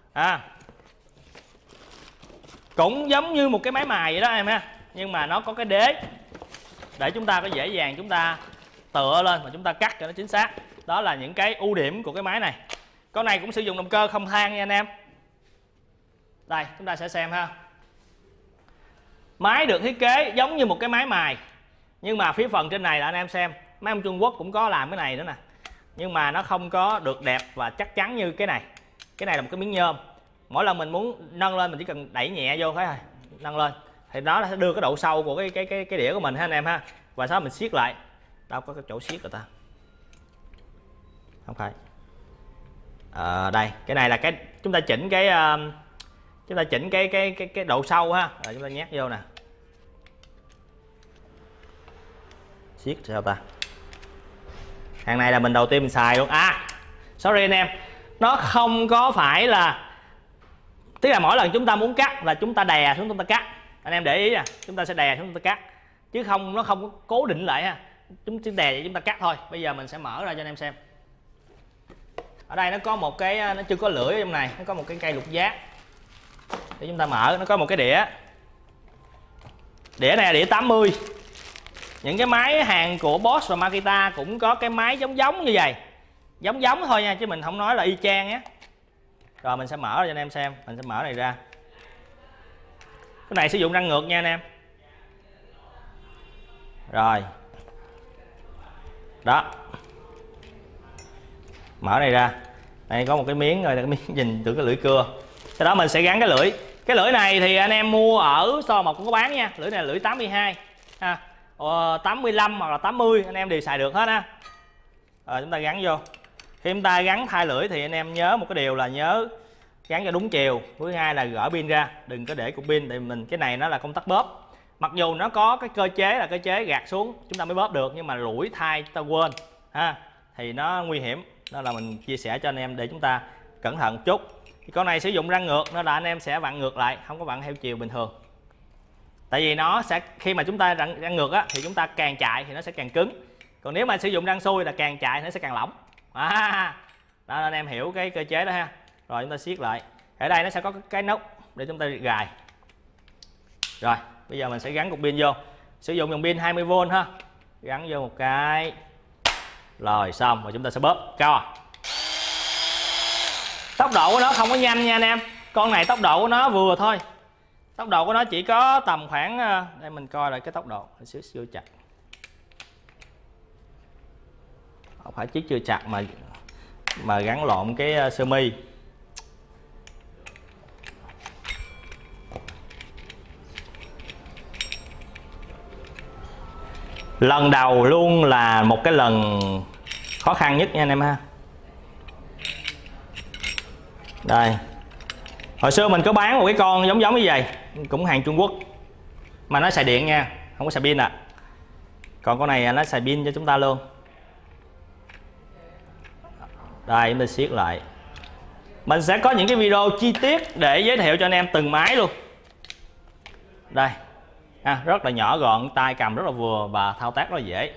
Cũng giống như một cái máy mài vậy đó em ha, nhưng mà nó có cái đế để chúng ta có dễ dàng chúng ta tựa lên và chúng ta cắt cho nó chính xác. Đó là những cái ưu điểm của cái máy này. Con này cũng sử dụng động cơ không than nha anh em. Đây chúng ta sẽ xem ha. Máy được thiết kế giống như một cái máy mài, nhưng mà phía phần trên này là anh em xem, mấy ông Trung Quốc cũng có làm cái này nữa nè, nhưng mà nó không có được đẹp và chắc chắn như cái này. Cái này là một cái miếng nhôm, mỗi lần mình muốn nâng lên mình chỉ cần đẩy nhẹ vô cái thôi, nâng lên thì nó sẽ đưa cái độ sâu của cái đĩa của mình ha anh em ha. Và sau đó mình siết lại. Đâu có cái chỗ siết rồi ta, không phải. Đây cái này là cái chúng ta chỉnh cái độ sâu ha. Rồi chúng ta nhét vô nè, siết sao ta. Hàng này là mình đầu tiên mình xài luôn. Sorry anh em, nó không có phải là, tức là mỗi lần chúng ta muốn cắt là chúng ta đè xuống chúng ta cắt. Anh em để ý nè, chúng ta sẽ đè xuống chúng ta cắt, chứ không, nó không có cố định lại ha. Chúng chỉ đè để chúng ta cắt thôi. Bây giờ mình sẽ mở ra cho anh em xem. Ở đây nó có một cái, nó chưa có lưỡi ở trong này, nó có một cái cây lục giác để chúng ta mở. Nó có một cái đĩa này là đĩa 80. Những cái máy hàng của Bosch và Makita cũng có cái máy giống như vậy, giống thôi nha, chứ mình không nói là y chang nhé. Rồi mình sẽ mở ra cho anh em xem. Mình sẽ mở này ra. Cái này sử dụng răng ngược nha anh em. Rồi đó, mở này ra. Đây có một cái miếng rồi, cái miếng nhìn từ cái lưỡi cưa. Sau đó mình sẽ gắn cái lưỡi. Cái lưỡi này thì anh em mua ở store một cũng có bán nha. Lưỡi này là lưỡi 82 ha. 85 hoặc là 80 anh em đều xài được hết á. Rồi chúng ta gắn vô. Khi chúng ta gắn thay lưỡi thì anh em nhớ một cái điều là nhớ gắn cho đúng chiều. Thứ hai là gỡ pin ra, đừng có để cục pin, tại mình cái này nó là công tắc bóp. Mặc dù nó có cái cơ chế là cơ chế gạt xuống chúng ta mới bóp được, nhưng mà lũi thay ta quên ha thì nó nguy hiểm. Đó là mình chia sẻ cho anh em để chúng ta cẩn thận một chút. Thì con này sử dụng răng ngược nên là anh em sẽ vặn ngược lại, không có vặn theo chiều bình thường. Tại vì nó sẽ khi mà chúng ta răng ngược á thì chúng ta càng chạy thì nó sẽ càng cứng. Còn nếu mà sử dụng răng xuôi là càng chạy thì nó sẽ càng lỏng. Đó anh em hiểu cái cơ chế đó ha. Rồi chúng ta siết lại. Ở đây nó sẽ có cái nút để chúng ta gài. Rồi, bây giờ mình sẽ gắn cục pin vô. Sử dụng dòng pin 20V ha. Gắn vô một cái. Rồi xong, rồi chúng ta sẽ bóp co. Tốc độ của nó không có nhanh nha anh em. Con này tốc độ của nó vừa thôi. Tốc độ của nó chỉ có tầm khoảng, đây mình coi lại cái tốc độ xíu chưa chặt. Không phải chiếc chưa chặt mà gắn lộn cái sơ mi. Lần đầu luôn là một cái lần khó khăn nhất nha anh em ha. Đây. Hồi xưa mình có bán một cái con giống như vậy, cũng hàng Trung Quốc. Mà nó xài điện nha, không có xài pin à. Còn con này nó xài pin cho chúng ta luôn. Đây chúng ta siết lại. Mình sẽ có những cái video chi tiết để giới thiệu cho anh em từng máy luôn. Đây. Rất là nhỏ gọn, tay cầm rất là vừa và thao tác rất là dễ.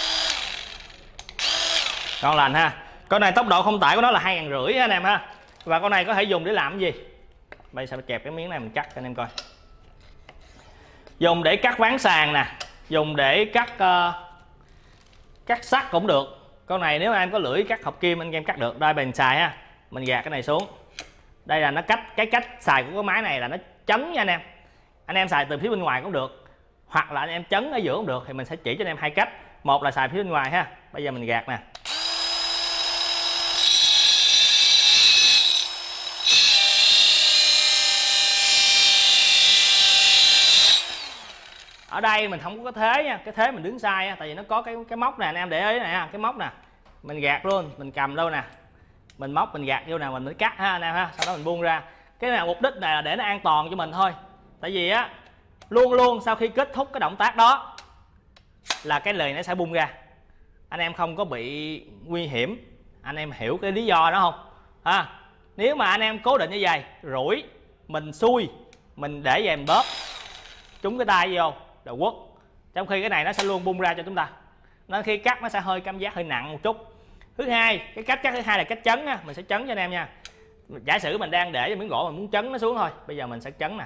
Ngon lành ha. Con này tốc độ không tải của nó là 2.500 anh em ha. Và con này có thể dùng để làm cái gì? Bây giờ kẹp cái miếng này mình cắt cho anh em coi. Dùng để cắt ván sàn nè, dùng để cắt sắt cũng được. Con này nếu anh em có lưỡi cắt hợp kim anh em cắt được. Đây mình xài ha. Mình gạt cái này xuống. Đây là nó cách xài của cái máy này là nó chấn nha anh em. Anh em xài từ phía bên ngoài cũng được, hoặc là anh em chấn ở giữa cũng được, thì mình sẽ chỉ cho anh em hai cách. Một là xài phía bên ngoài ha. Bây giờ mình gạt nè. Ở đây mình không có cái thế nha, cái thế mình đứng sai nha, tại vì nó có cái móc nè anh em để ý này ha, cái móc nè. Mình gạt luôn, mình cầm đâu nè. Mình móc mình gạt vô nè, mình mới cắt ha anh em ha, sau đó mình buông ra. Cái này mục đích này là để nó an toàn cho mình thôi. Tại vì á luôn luôn sau khi kết thúc cái động tác đó là cái lề nó sẽ bung ra. Anh em không có bị nguy hiểm. Anh em hiểu cái lý do đó không? Nếu mà anh em cố định như vậy, rủi, mình xuôi, mình để về mình bóp, trúng cái tay vô rồi quất. Trong khi cái này nó sẽ luôn bung ra cho chúng ta. Nên khi cắt nó sẽ hơi cảm giác hơi nặng một chút. Thứ hai, cái cách cắt thứ hai là cách chấn á, mình sẽ chấn cho anh em nha. Giả sử mình đang để miếng gỗ mình muốn chấn nó xuống thôi, bây giờ mình sẽ chấn nè.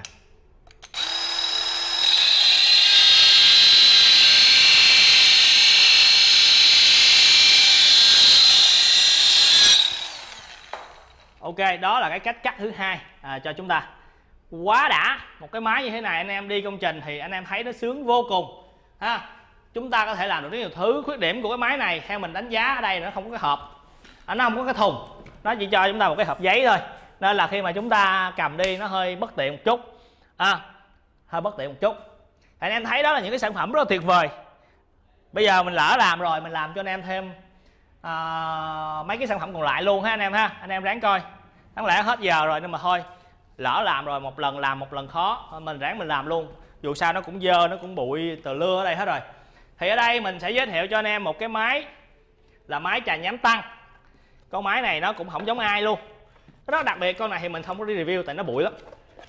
Ok, đó là cái cách cắt thứ hai cho chúng ta. Quá đã. Một cái máy như thế này anh em đi công trình thì anh em thấy nó sướng vô cùng ha. Chúng ta có thể làm được rất nhiều thứ. Khuyết điểm của cái máy này theo mình đánh giá ở đây là nó không có cái hộp, nó không có cái thùng, nó chỉ cho chúng ta một cái hộp giấy thôi, nên là khi mà chúng ta cầm đi nó hơi bất tiện một chút hơi bất tiện một chút. Anh em thấy đó là những cái sản phẩm rất là tuyệt vời. Bây giờ mình lỡ làm rồi, mình làm cho anh em thêm mấy cái sản phẩm còn lại luôn ha anh em ha. Anh em ráng coi, đáng lẽ hết giờ rồi nhưng mà thôi, lỡ làm rồi, một lần làm một lần khó, mình ráng mình làm luôn. Dù sao nó cũng dơ, nó cũng bụi tờ lưa ở đây hết rồi. Thì ở đây mình sẽ giới thiệu cho anh em một cái máy là máy chà nhám tăng. Con máy này nó cũng không giống ai luôn, nó rất đặc biệt. Con này thì mình không có đi review tại nó bụi lắm.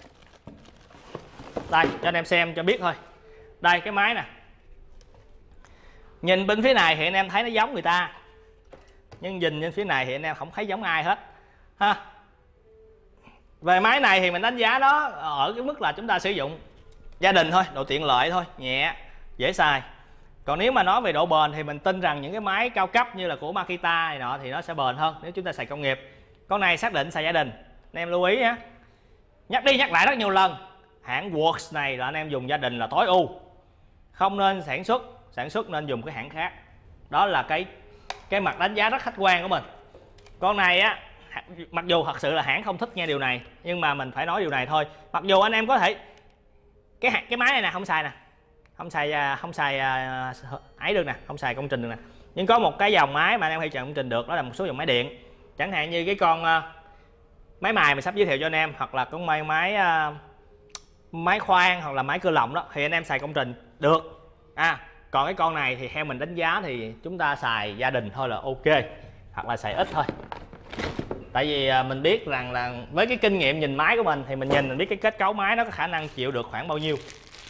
Đây cho anh em xem cho biết thôi. Đây cái máy nè, nhìn bên phía này thì anh em thấy nó giống người ta, nhưng nhìn bên phía này thì anh em không thấy giống ai hết ha. Về máy này thì mình đánh giá nó ở cái mức là chúng ta sử dụng gia đình thôi, độ tiện lợi thôi, nhẹ, dễ xài. Còn nếu mà nói về độ bền thì mình tin rằng những cái máy cao cấp như là của Makita này nọ thì nó sẽ bền hơn nếu chúng ta xài công nghiệp. Con này xác định xài gia đình, anh em lưu ý nhé. Nhắc đi nhắc lại rất nhiều lần, hãng Works này là anh em dùng gia đình là tối ưu, không nên sản xuất nên dùng cái hãng khác. Đó là cái mặt đánh giá rất khách quan của mình. Con này á, mặc dù thật sự là hãng không thích nghe điều này, nhưng mà mình phải nói điều này thôi. Mặc dù anh em có thể cái máy này nè không xài nè, không xài ấy được nè, không xài công trình được nè. Nhưng có một cái dòng máy mà anh em hay chạy công trình được, đó là một số dòng máy điện, chẳng hạn như cái con máy mài mình sắp giới thiệu cho anh em, hoặc là con máy khoan hoặc là máy cưa lọng đó, thì anh em xài công trình được. Còn cái con này thì theo mình đánh giá thì chúng ta xài gia đình thôi là ok, hoặc là xài ít thôi. Tại vì mình biết rằng là với cái kinh nghiệm nhìn máy của mình thì mình nhìn mình biết cái kết cấu máy nó có khả năng chịu được khoảng bao nhiêu.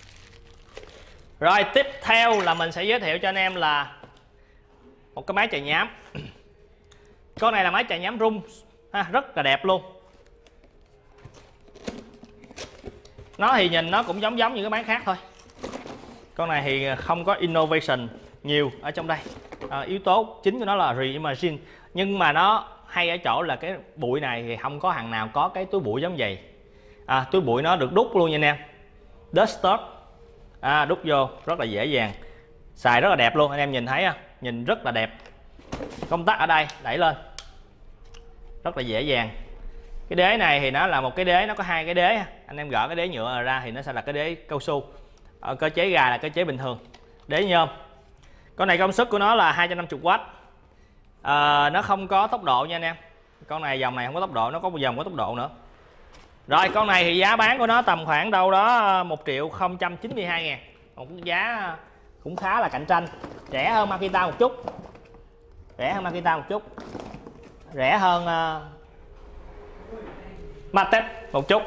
Rồi tiếp theo là mình sẽ giới thiệu cho anh em là một cái máy chày nhám. Con này là máy chày nhám rung rất là đẹp luôn. Nó thì nhìn nó cũng giống như cái máy khác thôi. Con này thì không có innovation nhiều ở trong đây. Yếu tố chính của nó là reimagine, nhưng mà nó hay ở chỗ là cái bụi này thì không có hàng nào có cái túi bụi giống vậy. Túi bụi nó được đút luôn nha anh em, duster, đút vô rất là dễ dàng, xài rất là đẹp luôn. Anh em nhìn thấy nhìn rất là đẹp. Công tắc ở đây đẩy lên rất là dễ dàng. Cái đế này thì nó là một cái đế, nó có hai cái đế. Anh em gỡ cái đế nhựa ra thì nó sẽ là cái đế cao su. Cơ chế gà là cơ chế bình thường, đế nhôm. Con này công suất của nó là 250W. Nó không có tốc độ nha anh em. Con này dòng này không có tốc độ, nó có một dòng có tốc độ nữa. Rồi con này thì giá bán của nó tầm khoảng đâu đó 1.092.000. Một cái giá cũng khá là cạnh tranh, rẻ hơn Makita một chút. Rẻ hơn Matek một chút.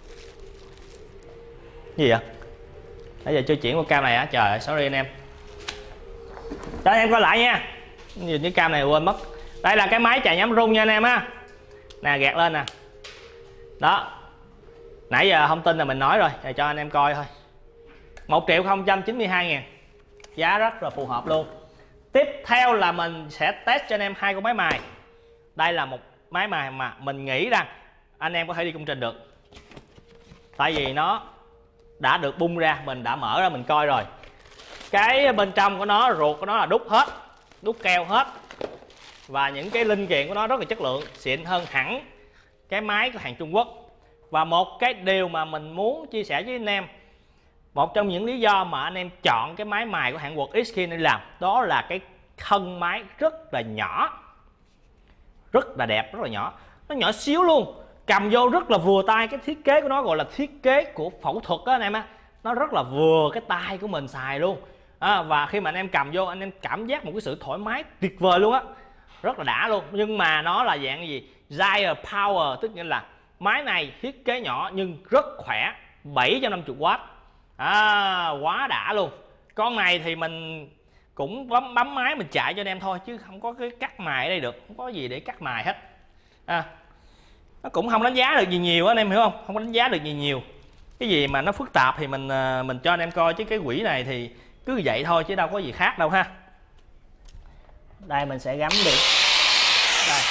Gì vậy? Nãy giờ chưa chuyển qua cam này á, trời ơi, sorry anh em. Cho anh em coi lại nha. Nhìn cái cam này quên mất. Đây là cái máy chày nhám rung nha anh em á. Nè, gạt lên nè. Đó. Nãy giờ thông tin là mình nói rồi, để cho anh em coi thôi. 1.092.000. Giá rất là phù hợp luôn. Tiếp theo là mình sẽ test cho anh em hai con máy mài. Đây là một máy mài mà mình nghĩ rằng anh em có thể đi công trình được. Tại vì nó đã được bung ra, mình đã mở ra mình coi rồi. Cái bên trong của nó, ruột của nó là đúc hết, đúc keo hết. Và những cái linh kiện của nó rất là chất lượng, xịn hơn hẳn cái máy của hàng Trung Quốc. Và một cái điều mà mình muốn chia sẻ với anh em, một trong những lý do mà anh em chọn cái máy mài của hãng Workiskin để làm, đó là cái thân máy rất là nhỏ, rất là đẹp, rất là nhỏ. Nó nhỏ xíu luôn, cầm vô rất là vừa tay. Cái thiết kế của nó gọi là thiết kế của phẫu thuật đó anh em á. Nó rất là vừa cái tay của mình xài luôn. Và khi mà anh em cầm vô, anh em cảm giác một cái sự thoải mái tuyệt vời luôn á, rất là đã luôn. Nhưng mà nó là dạng gì? Giant Power, tức nghĩa là máy này thiết kế nhỏ nhưng rất khỏe, 750W. Quá đã luôn. Con này thì mình cũng bấm máy mình chạy cho anh em thôi, chứ không có cái cắt mài ở đây được, không có gì để cắt mài hết. Nó cũng không đánh giá được gì nhiều anh em hiểu không? Không có đánh giá được gì nhiều. Cái gì mà nó phức tạp thì mình cho anh em coi, chứ cái quỹ này thì cứ vậy thôi chứ đâu có gì khác đâu ha. Đây mình sẽ gắm được. Đây.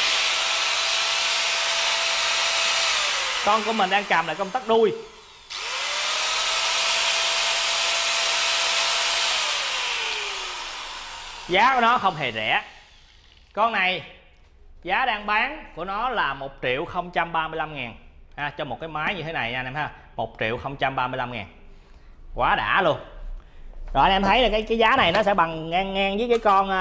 Con của mình đang cầm là công tắc đuôi. Giá của nó không hề rẻ. Con này giá đang bán của nó là 1.035.000 cho một cái máy như thế này nha anh em ha. 1.035.000. Quá đã luôn. Rồi anh em thấy là cái giá này nó sẽ bằng ngang với cái con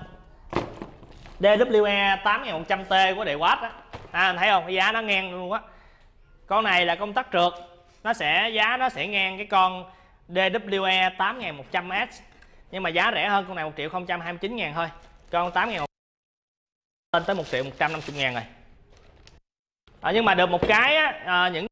DWE 8100T của Dewatt á. Anh thấy không? Cái giá nó ngang luôn á. Con này là công tắc trượt, giá nó sẽ ngang cái con DWE 8100S. Nhưng mà giá rẻ hơn con này 1.029.000 thôi. Con 8.000 lên tới 1.150.000 rồi. Nhưng mà được một cái á, những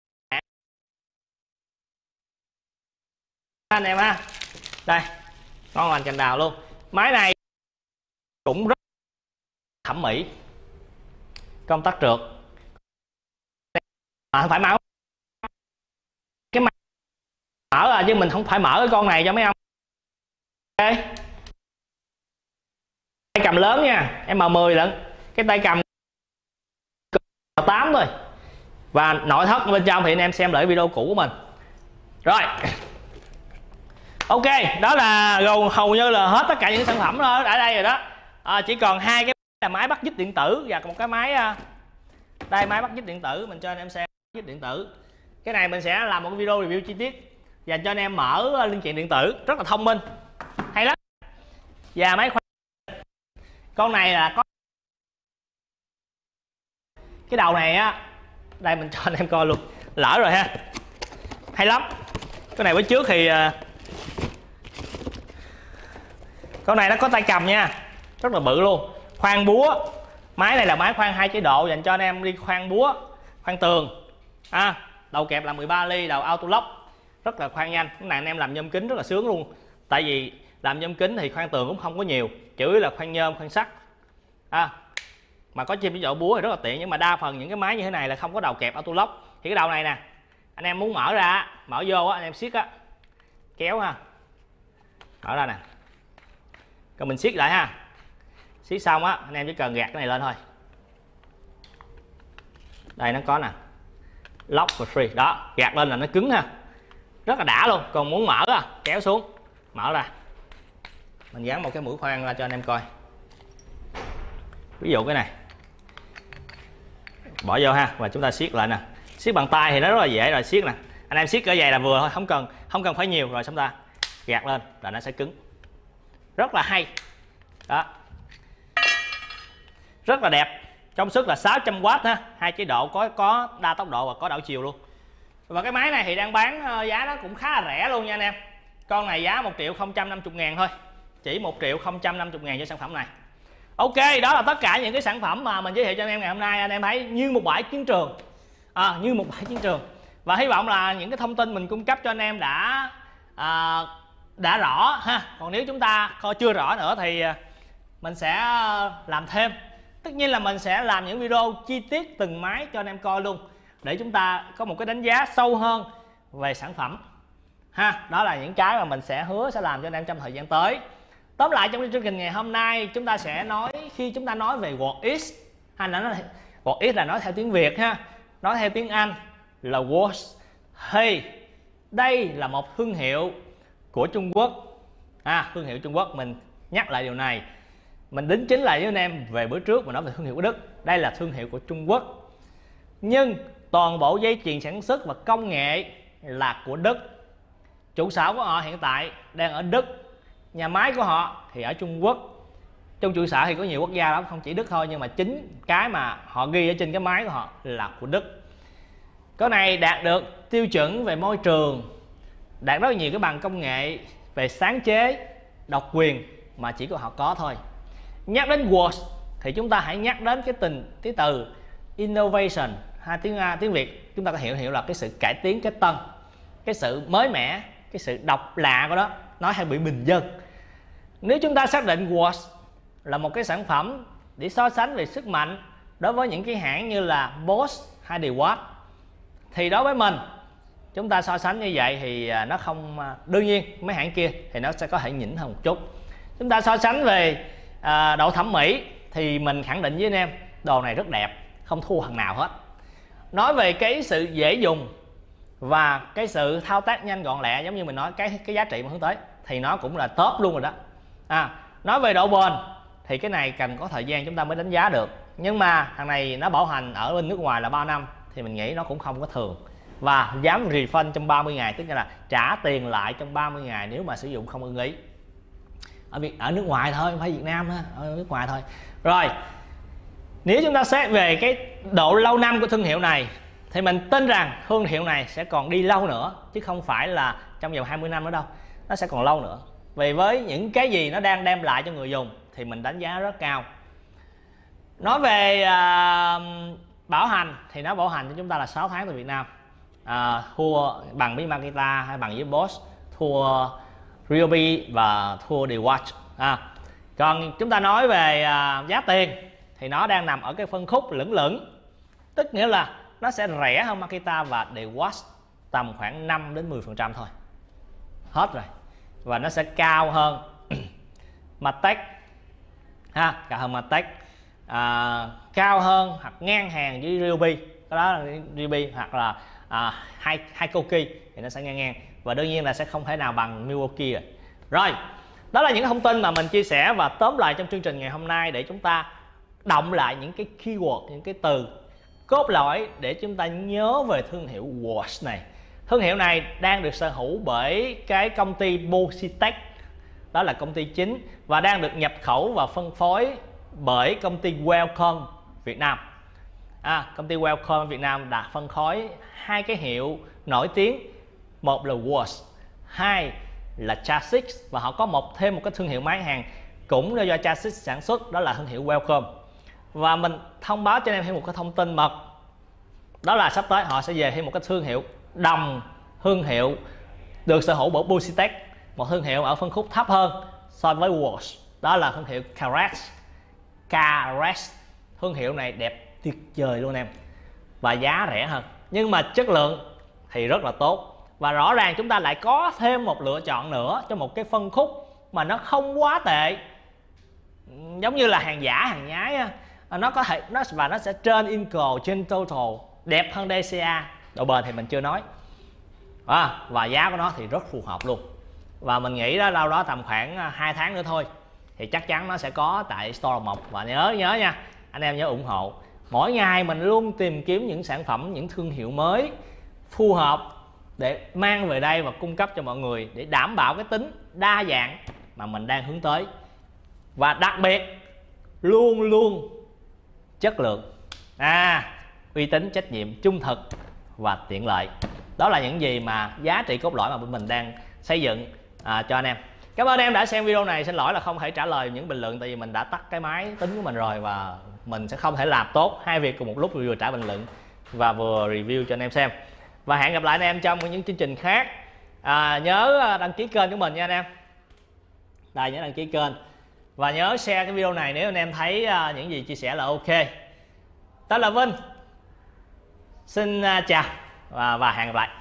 anh em ha. Đây, ngon lành cành đào luôn. Máy này cũng rất thẩm mỹ. Công tắc trượt. Không phải mở cái máy mở chứ mình không phải mở cái con này cho mấy ông. Ok. Tay cầm lớn nha, M10 lận. Cái tay cầm 8 thôi. Và nội thất bên trong thì anh em xem lại video cũ của mình. Rồi. Ok, đó là hầu như là hết tất cả những sản phẩm ở đây rồi đó. Chỉ còn hai cái là máy bắt dít điện tử và một cái máy đây, máy bắt dít điện tử mình cho anh em xem. Bắt dít điện tử. Cái này mình sẽ làm một video review chi tiết dành cho anh em mở linh kiện điện tử, rất là thông minh, hay lắm. Và máy khoan, con này là có cái đầu này á, đây mình cho anh em coi luôn, lỡ rồi ha, hay lắm. Cái này với trước thì con này nó có tay cầm nha, rất là bự luôn. Khoan búa, máy này là máy khoan 2 chế độ dành cho anh em đi khoan búa, khoan tường. Đầu kẹp là 13 ly, đầu auto lock, rất là khoan nhanh. Cái này anh em làm nhôm kính rất là sướng luôn, tại vì làm nhôm kính thì khoan tường cũng không có nhiều, chủ yếu là khoan nhôm, khoan sắt. Mà có chim chế độ búa thì rất là tiện, nhưng mà đa phần những cái máy như thế này là không có đầu kẹp auto lock. Thì cái đầu này nè, anh em muốn mở ra, mở vô á, anh em siết á, kéo ha, mở ra nè, còn mình siết lại ha. Siết xong á, anh em chỉ cần gạt cái này lên thôi. Đây nó có nè, lock và free đó, gạt lên là nó cứng ha, rất là đã luôn. Còn muốn mở á, kéo xuống, mở ra, mình dán một cái mũi khoan ra cho anh em coi. Ví dụ cái này bỏ vô ha, và chúng ta siết lại nè. Siết bằng tay thì nó rất là dễ rồi, siết nè, anh em siết cỡ dày là vừa thôi, không cần phải nhiều. Rồi chúng ta gạt lên là nó sẽ cứng, rất là hay đó, rất là đẹp. Công suất là 600W ha, 2 chế độ, có đa tốc độ và có đảo chiều luôn. Và cái máy này thì đang bán giá nó cũng khá là rẻ luôn nha anh em. Con này giá 1.050.000 thôi, chỉ 1.050.000 cho sản phẩm này. Ok, đó là tất cả những cái sản phẩm mà mình giới thiệu cho anh em ngày hôm nay. Anh em thấy như một bãi chiến trường, như một bãi chiến trường. Và hy vọng là những cái thông tin mình cung cấp cho anh em đã rõ ha. Còn nếu chúng ta coi chưa rõ nữa thì mình sẽ làm thêm. Tất nhiên là mình sẽ làm những video chi tiết từng máy cho anh em coi luôn, để chúng ta có một cái đánh giá sâu hơn về sản phẩm ha. Đó là những cái mà mình sẽ hứa sẽ làm cho anh em trong thời gian tới. Tóm lại trong chương trình ngày hôm nay, chúng ta sẽ nói, khi chúng ta nói về WORX, hay là WORX là nói theo tiếng Việt ha, nói theo tiếng Anh là WORX. Hey, đây là một thương hiệu của Trung Quốc, thương hiệu Trung Quốc. Mình nhắc lại điều này, mình đính chính lại với anh em về bữa trước mình nói về thương hiệu của Đức. Đây là thương hiệu của Trung Quốc, nhưng toàn bộ dây chuyền sản xuất và công nghệ là của Đức. Trụ sở của họ hiện tại đang ở Đức, nhà máy của họ thì ở Trung Quốc. Trong trụ sở thì có nhiều quốc gia lắm, không chỉ Đức thôi, nhưng mà chính cái mà họ ghi ở trên cái máy của họ là của Đức. Cái này đạt được tiêu chuẩn về môi trường, đạt rất nhiều cái bằng công nghệ về sáng chế, độc quyền mà chỉ có họ có thôi. Nhắc đến WORX thì chúng ta hãy nhắc đến cái từ innovation, hay tiếng Việt chúng ta có hiểu là cái sự cải tiến, cái tân, cái sự mới mẻ, cái sự độc lạ của nó, nói hay bị bình dân. Nếu chúng ta xác định WORX là một cái sản phẩm để so sánh về sức mạnh đối với những cái hãng như là Bosch hay DeWalt, thì đối với mình, chúng ta so sánh như vậy thì nó không, đương nhiên mấy hãng kia thì nó sẽ có thể nhỉnh hơn một chút. Chúng ta so sánh về độ thẩm mỹ thì mình khẳng định với anh em đồ này rất đẹp, không thua thằng nào hết. Nói về cái sự dễ dùng và cái sự thao tác nhanh gọn lẹ, giống như mình nói cái giá trị mà hướng tới thì nó cũng là top luôn rồi đó. Nói về độ bền thì cái này cần có thời gian chúng ta mới đánh giá được, nhưng mà thằng này nó bảo hành ở bên nước ngoài là 3 năm thì mình nghĩ nó cũng không có thường. Và dám refund trong 30 ngày, tức là trả tiền lại trong 30 ngày nếu mà sử dụng không ưng ý. Ở nước ngoài thôi, không phải Việt Nam ha, ở nước ngoài thôi. Rồi, nếu chúng ta xét về cái độ lâu năm của thương hiệu này thì mình tin rằng thương hiệu này sẽ còn đi lâu nữa, chứ không phải là trong vòng 20 năm nữa đâu. Nó sẽ còn lâu nữa. Vì với những cái gì nó đang đem lại cho người dùng thì mình đánh giá rất cao. Nói về bảo hành thì nó bảo hành cho chúng ta là 6 tháng tại Việt Nam. Thua bằng với Makita hay bằng với Bosch, thua Ryobi và thua DeWalt. Còn chúng ta nói về giá tiền thì nó đang nằm ở cái phân khúc lửng lửng, tức nghĩa là nó sẽ rẻ hơn Makita và DeWalt tầm khoảng 5 đến 10% thôi, hết rồi. Và nó sẽ cao hơn Matec cao hơn Matec, cao hơn hoặc ngang hàng với Ryobi, đó là Ryobi hoặc là Hikoki thì nó sẽ ngang. Và đương nhiên là sẽ không thể nào bằng Milwaukee rồi. Rồi, đó là những thông tin mà mình chia sẻ và tóm lại trong chương trình ngày hôm nay, để chúng ta động lại những cái keyword, những cái từ cốt lõi để chúng ta nhớ về thương hiệu WORX này. Thương hiệu này đang được sở hữu bởi cái công ty Bositech, đó là công ty chính, và đang được nhập khẩu và phân phối bởi công ty Wellcome Việt Nam. Công ty Wellcome Việt Nam đã phân phối hai cái hiệu nổi tiếng, một là Watch, hai là Chassis, và họ có thêm một cái thương hiệu máy hàng cũng do Chassis sản xuất, đó là thương hiệu Wellcome. Và mình thông báo cho anh em thêm một cái thông tin mật, đó là sắp tới họ sẽ về thêm một cái thương hiệu đồng thương hiệu được sở hữu bởi Bositech, một thương hiệu ở phân khúc thấp hơn so với Watch, đó là thương hiệu Caret. Thương hiệu này đẹp tuyệt vời luôn em, và giá rẻ hơn, nhưng mà chất lượng thì rất là tốt. Và rõ ràng chúng ta lại có thêm một lựa chọn nữa cho một cái phân khúc mà nó không quá tệ, giống như là hàng giả hàng nhái. Nó có thể nó sẽ trên Inco, trên Total, đẹp hơn DCA. Độ bền thì mình chưa nói, và giá của nó thì rất phù hợp luôn. Và mình nghĩ đó đâu đó tầm khoảng 2 tháng nữa thôi thì chắc chắn nó sẽ có tại Store Mộc. Và nhớ nha, anh em nhớ ủng hộ. Mỗi ngày mình luôn tìm kiếm những sản phẩm, những thương hiệu mới phù hợp để mang về đây và cung cấp cho mọi người, để đảm bảo cái tính đa dạng mà mình đang hướng tới. Và đặc biệt luôn luôn chất lượng, uy tín, trách nhiệm, trung thực và tiện lợi. Đó là những gì mà giá trị cốt lõi mà bên mình đang xây dựng cho anh em. Cảm ơn em đã xem video này. Xin lỗi là không thể trả lời những bình luận, tại vì mình đã tắt cái máy tính của mình rồi, và mình sẽ không thể làm tốt hai việc cùng một lúc, vừa trả bình luận và vừa review cho anh em xem. Và hẹn gặp lại anh em trong những chương trình khác. Nhớ đăng ký kênh của mình nha anh em. Đây, nhớ đăng ký kênh và nhớ share cái video này nếu anh em thấy những gì chia sẻ là ok. Tôi là Vinh, xin chào và hẹn gặp lại.